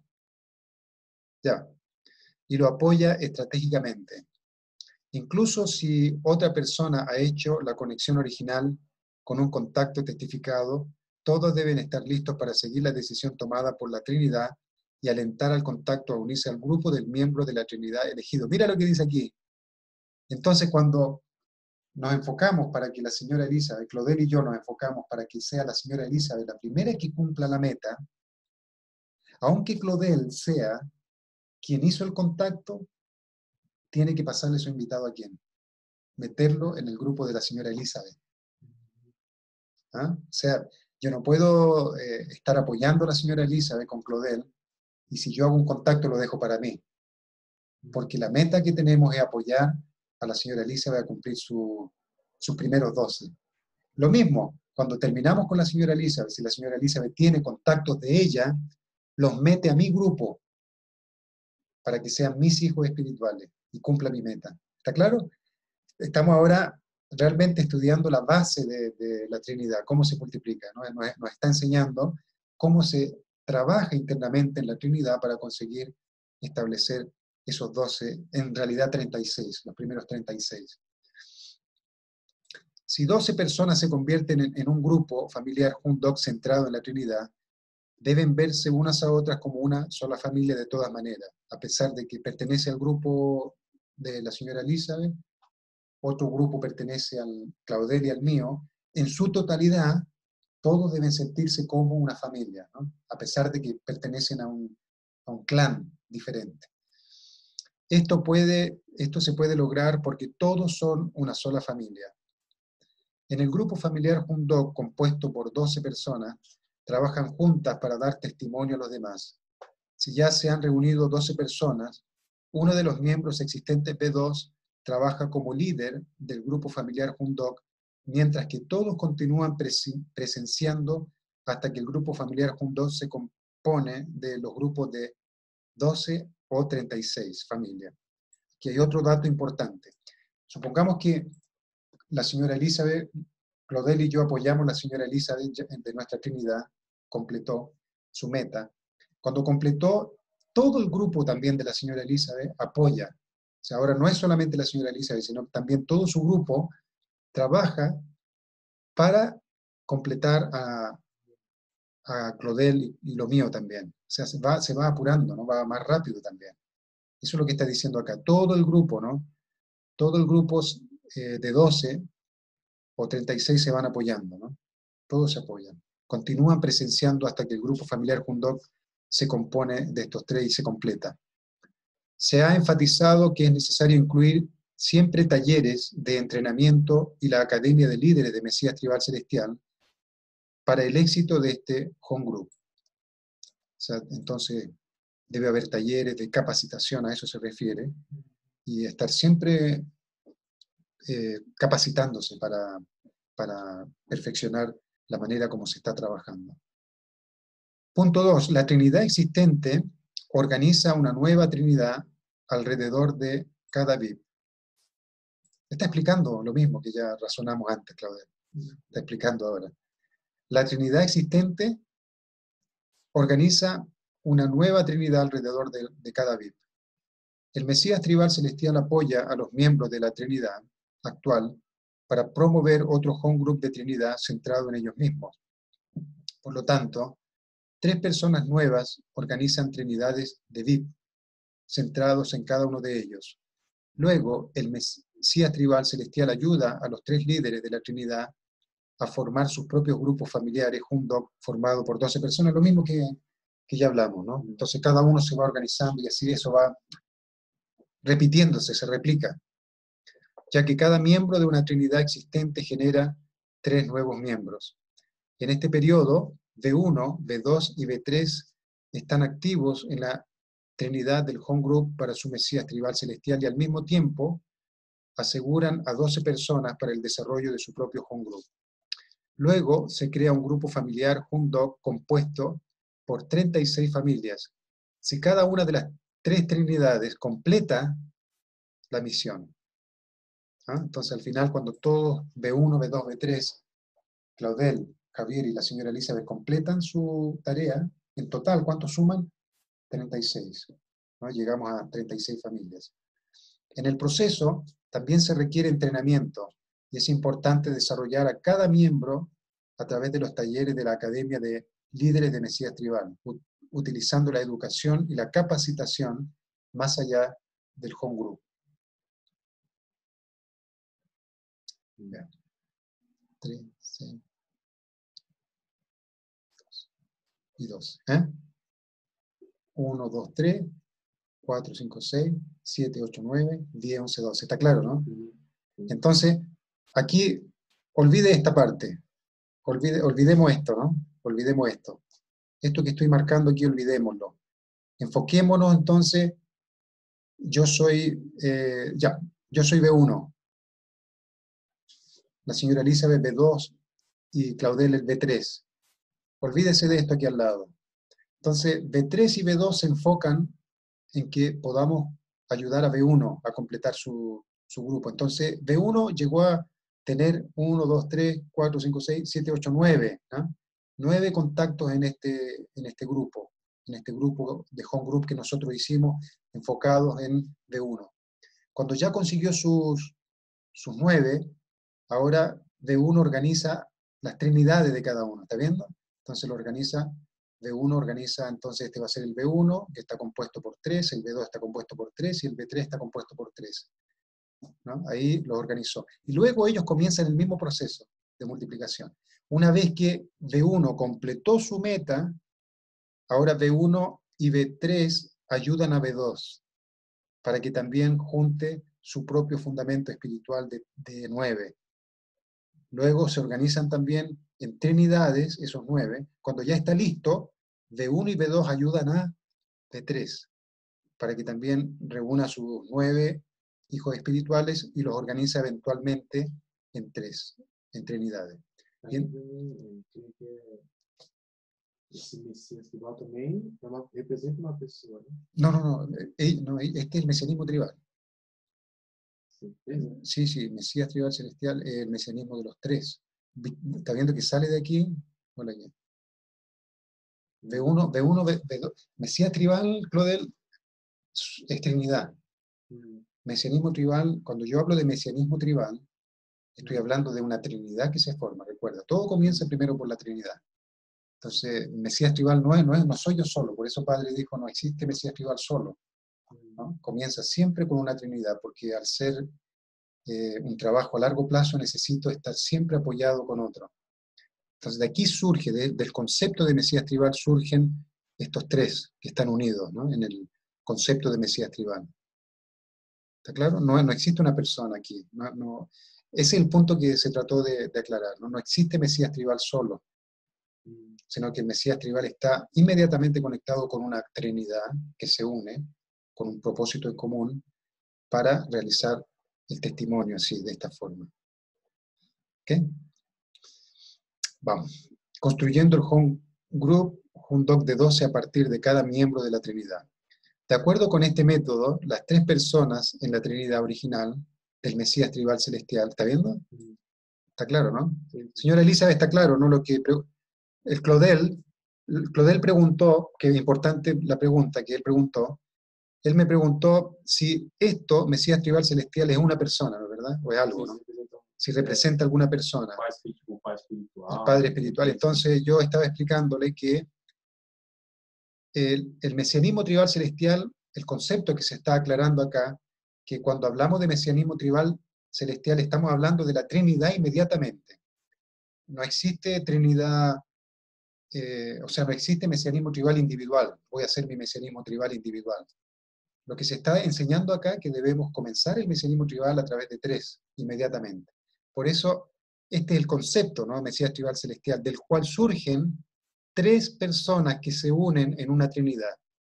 Ya. Y lo apoya estratégicamente. Incluso si otra persona ha hecho la conexión original con un contacto testificado, todos deben estar listos para seguir la decisión tomada por la Trinidad y alentar al contacto a unirse al grupo del miembro de la Trinidad elegido. Mira lo que dice aquí. Entonces, cuando nos enfocamos para que la señora Elizabeth, Claudel y yo nos enfocamos para que sea la señora Elizabeth la primera que cumpla la meta, aunque Claudel sea quien hizo el contacto, tiene que pasarle su invitado a quién. Meterlo en el grupo de la señora Elizabeth. ¿Ah? O sea, yo no puedo eh, estar apoyando a la señora Elizabeth con Claudel y si yo hago un contacto lo dejo para mí. Porque la meta que tenemos es apoyar a la señora Elizabeth a cumplir su, sus primeros doce. Lo mismo, cuando terminamos con la señora Elizabeth, si la señora Elizabeth tiene contactos de ella, los mete a mi grupo para que sean mis hijos espirituales y cumpla mi meta. ¿Está claro? Estamos ahora realmente estudiando la base de, de la Trinidad, cómo se multiplica, ¿no? Nos, nos está enseñando cómo se trabaja internamente en la Trinidad para conseguir establecer esos doce, en realidad treinta y seis, los primeros treinta y seis. Si doce personas se convierten en, en un grupo familiar Hundok centrado en la Trinidad, deben verse unas a otras como una sola familia de todas maneras, a pesar de que pertenece al grupo de la señora Elizabeth, otro grupo pertenece al Claudel y al mío, en su totalidad, todos deben sentirse como una familia, ¿no? A pesar de que pertenecen a un, a un clan diferente. Esto, puede, esto se puede lograr porque todos son una sola familia. En el grupo familiar Hundok, compuesto por doce personas, trabajan juntas para dar testimonio a los demás. Si ya se han reunido doce personas, uno de los miembros existentes B dos trabaja como líder del grupo familiar Hundok, mientras que todos continúan presenciando hasta que el grupo familiar Hundok se compone de los grupos de doce o treinta y seis familias. Aquí hay otro dato importante. Supongamos que la señora Elizabeth, Claudel y yo apoyamos a la señora Elizabeth de nuestra Trinidad, completó su meta. Cuando completó, todo el grupo también de la señora Elizabeth apoya. O sea, ahora no es solamente la señora Elizabeth, sino que también todo su grupo trabaja para completar a, a Claudel y, y lo mío también. O sea, se va, se va apurando, ¿no? Va más rápido también. Eso es lo que está diciendo acá. Todo el grupo, ¿no? Todo el grupo eh, de doce o treinta y seis se van apoyando, ¿no? Todos se apoyan. Continúan presenciando hasta que el grupo familiar Hundok se compone de estos tres y se completa. Se ha enfatizado que es necesario incluir siempre talleres de entrenamiento y la Academia de Líderes de Mesías Tribal Celestial para el éxito de este home group. O sea, entonces debe haber talleres de capacitación, a eso se refiere, y estar siempre eh, capacitándose para, para perfeccionar la manera como se está trabajando. Punto dos. La Trinidad existente organiza una nueva Trinidad alrededor de cada V I P. Está explicando lo mismo que ya razonamos antes, Claudia. Está explicando ahora. La Trinidad existente organiza una nueva Trinidad alrededor de, de cada V I P. El Mesías Tribal Celestial apoya a los miembros de la Trinidad actual para promover otro home group de Trinidad centrado en ellos mismos. Por lo tanto, tres personas nuevas organizan Trinidades de V I P, centrados en cada uno de ellos. Luego, el Mesías Tribal Celestial ayuda a los tres líderes de la Trinidad a formar sus propios grupos familiares, Hundok, formado por doce personas, lo mismo que, que ya hablamos, ¿no? Entonces cada uno se va organizando y así eso va repitiéndose, se replica, ya que cada miembro de una trinidad existente genera tres nuevos miembros. En este periodo, B uno, B dos y B tres están activos en la trinidad del home group para su Mesías tribal celestial y al mismo tiempo aseguran a doce personas para el desarrollo de su propio home group. Luego se crea un grupo familiar home dog compuesto por treinta y seis familias. Si cada una de las tres trinidades completa la misión. ¿Ah? Entonces al final cuando todos B uno, B dos, B tres, Claudel, Javier y la señora Elizabeth completan su tarea, en total, ¿cuántos suman? treinta y seis. ¿No? Llegamos a treinta y seis familias. En el proceso también se requiere entrenamiento y es importante desarrollar a cada miembro a través de los talleres de la Academia de Líderes de Mesías Tribal, utilizando la educación y la capacitación más allá del home group. Ya. tres, seis y dos. ¿Eh? uno, dos, tres, cuatro, cinco, seis, siete, ocho, nueve, diez, once, doce. ¿Está claro, no? Entonces, aquí, olvide esta parte. Olvide, olvidemos esto, ¿no? Olvidemos esto. Esto que estoy marcando aquí, olvidémoslo. Enfoquémonos, entonces, yo soy, eh, ya, yo soy B uno. La señora Elizabeth B dos y Claudel el B tres. Olvídese de esto aquí al lado. Entonces, B tres y B dos se enfocan en que podamos ayudar a B uno a completar su, su grupo. Entonces, B uno llegó a tener uno, dos, tres, cuatro, cinco, seis, siete, ocho, nueve. ¿no? nueve contactos en este, en este grupo, en este grupo de home group que nosotros hicimos enfocados en B uno. Cuando ya consiguió sus, sus nueve, ahora B uno organiza las trinidades de cada uno, ¿está viendo? Entonces lo organiza, B uno organiza, entonces este va a ser el B uno, que está compuesto por tres, el B dos está compuesto por tres y el B tres está compuesto por tres. ¿No? Ahí los organizó. Y luego ellos comienzan el mismo proceso de multiplicación. Una vez que B uno completó su meta, ahora B uno y B tres ayudan a B dos para que también junte su propio fundamento espiritual de, de nueve. Luego se organizan también en trinidades, esos nueve. Cuando ya está listo, B uno y B dos ayudan a B tres, para que también reúna sus nueve hijos espirituales y los organiza eventualmente en tres, en trinidades. Bien. Esse Messias tribal também é uma, representa uma pessoa, né? No, no, no, eh, no, este es el mesianismo tribal. Certeza? Sí, sí, Mesías tribal celestial es el mesianismo de los tres. ¿Está viendo que sale de aquí? Hola, ya. B uno, B uno, B dos. Mesías tribal, Claudel, es Trinidad. Mesianismo tribal, cuando yo hablo de mesianismo tribal, estoy hablando de una Trinidad que se forma, recuerda. Todo comienza primero por la Trinidad. Entonces, Mesías tribal no es, no es, no soy yo solo. Por eso Padre dijo, no existe Mesías tribal solo. ¿No? Comienza siempre con una Trinidad, porque al ser eh, un trabajo a largo plazo necesito estar siempre apoyado con otro. Entonces, de aquí surge, de, del concepto de Mesías tribal, surgen estos tres que están unidos, ¿no? En el concepto de Mesías tribal. ¿Está claro? No, no existe una persona aquí. No, no, ese es el punto que se trató de, de aclarar. ¿no? No existe Mesías tribal solo, sino que el Mesías tribal está inmediatamente conectado con una Trinidad que se une con un propósito en común para realizar el testimonio así, de esta forma. ¿Ok? Vamos. Construyendo el home group, un doc de doce a partir de cada miembro de la Trinidad. De acuerdo con este método, las tres personas en la Trinidad original del Mesías tribal celestial, ¿está viendo? Está claro, ¿no? Señora Elizabeth, está claro, ¿no? Lo que el Claudel, Claudel preguntó, que es importante la pregunta que él preguntó, él me preguntó si esto, Mesías tribal celestial, es una persona, ¿no es verdad? O es algo, ¿no? Si representa alguna persona. El Padre espiritual. Entonces yo estaba explicándole que el, el mesianismo tribal celestial, el concepto que se está aclarando acá, que cuando hablamos de mesianismo tribal celestial estamos hablando de la Trinidad inmediatamente. No existe Trinidad eh, o sea, no existe mesianismo tribal individual. Voy a hacer mi mesianismo tribal individual. Lo que se está enseñando acá es que debemos comenzar el mesianismo tribal a través de tres, inmediatamente. Por eso, este es el concepto, ¿no? Mesías tribal celestial, del cual surgen tres personas que se unen en una trinidad.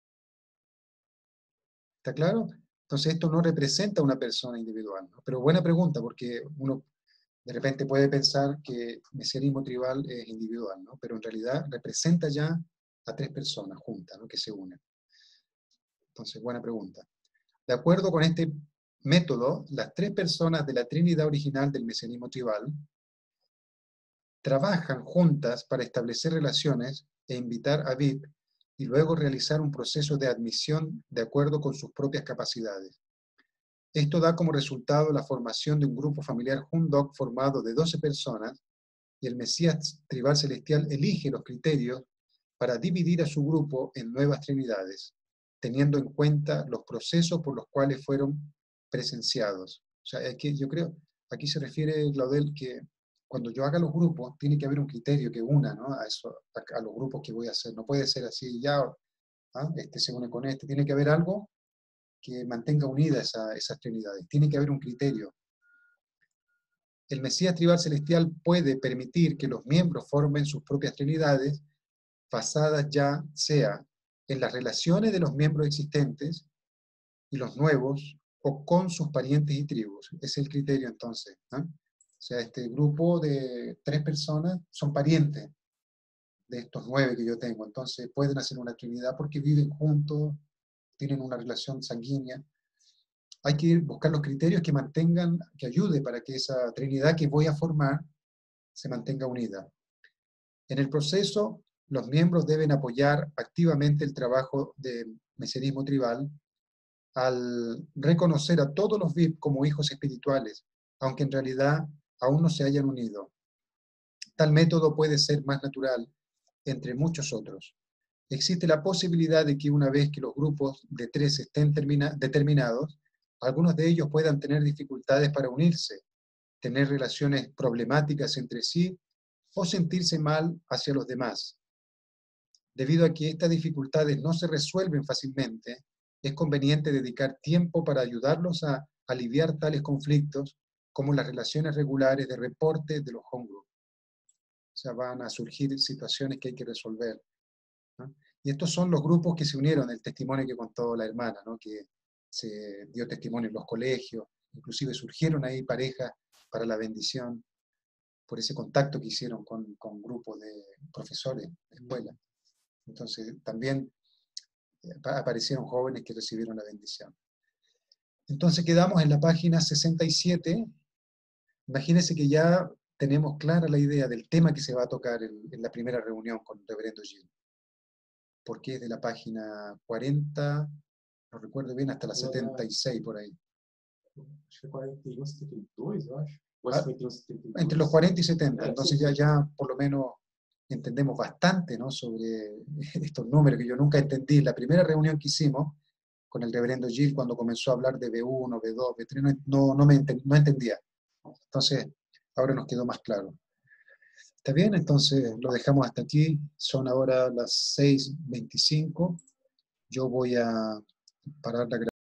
¿Está claro? Entonces esto no representa una persona individual, ¿no? Pero buena pregunta, porque uno de repente puede pensar que mesianismo tribal es individual, ¿no? Pero en realidad representa ya a tres personas juntas, ¿no? Que se unen. Entonces, buena pregunta. De acuerdo con este método, las tres personas de la trinidad original del mesianismo tribal trabajan juntas para establecer relaciones e invitar a V I P y luego realizar un proceso de admisión de acuerdo con sus propias capacidades. Esto da como resultado la formación de un grupo familiar Hundok formado de doce personas, y el Mesías tribal celestial elige los criterios para dividir a su grupo en nuevas trinidades, teniendo en cuenta los procesos por los cuales fueron presenciados. O sea, es que yo creo, aquí se refiere Claudel que cuando yo haga los grupos, tiene que haber un criterio que una, ¿no? a, eso, a, a los grupos que voy a hacer. No puede ser así, ya, ¿ah? Este se une con este. Tiene que haber algo que mantenga unidas esa, esas trinidades. Tiene que haber un criterio. El Mesías tribal celestial puede permitir que los miembros formen sus propias trinidades, basadas ya sea en las relaciones de los miembros existentes y los nuevos, o con sus parientes y tribus. Ese es el criterio entonces, ¿no? O sea, este grupo de tres personas son parientes de estos nueve que yo tengo. Entonces pueden hacer una trinidad porque viven juntos, tienen una relación sanguínea. Hay que ir buscar los criterios que mantengan, que ayude para que esa trinidad que voy a formar se mantenga unida. En el proceso, los miembros deben apoyar activamente el trabajo de mesianismo tribal al reconocer a todos los V I P como hijos espirituales, aunque en realidad aún no se hayan unido. Tal método puede ser más natural entre muchos otros. Existe la posibilidad de que una vez que los grupos de tres estén determinados, algunos de ellos puedan tener dificultades para unirse, tener relaciones problemáticas entre sí o sentirse mal hacia los demás. Debido a que estas dificultades no se resuelven fácilmente, es conveniente dedicar tiempo para ayudarlos a aliviar tales conflictos, como las relaciones regulares de reporte de los home group. O sea, van a surgir situaciones que hay que resolver, ¿no? Y estos son los grupos que se unieron, el testimonio que contó la hermana, ¿no? Que se dio testimonio en los colegios, inclusive surgieron ahí parejas para la bendición, por ese contacto que hicieron con, con grupos de profesores de escuela. Entonces también aparecieron jóvenes que recibieron la bendición. Entonces quedamos en la página sesenta y siete. Imagínense que ya tenemos clara la idea del tema que se va a tocar en, en la primera reunión con el reverendo Gil. Porque es de la página cuarenta, no recuerdo bien, hasta la setenta y seis por ahí. cuarenta y uno, setenta y dos, yo acho. Ah, entre los cuarenta y setenta, entonces ya, ya por lo menos entendemos bastante, ¿no? Sobre estos números que yo nunca entendí. La primera reunión que hicimos con el reverendo Gil, cuando comenzó a hablar de B uno, B dos, B tres, no, no, me ent no entendía. Entonces, ahora nos quedó más claro. ¿Está bien? Entonces lo dejamos hasta aquí. Son ahora las seis veinticinco. Yo voy a parar la grabación.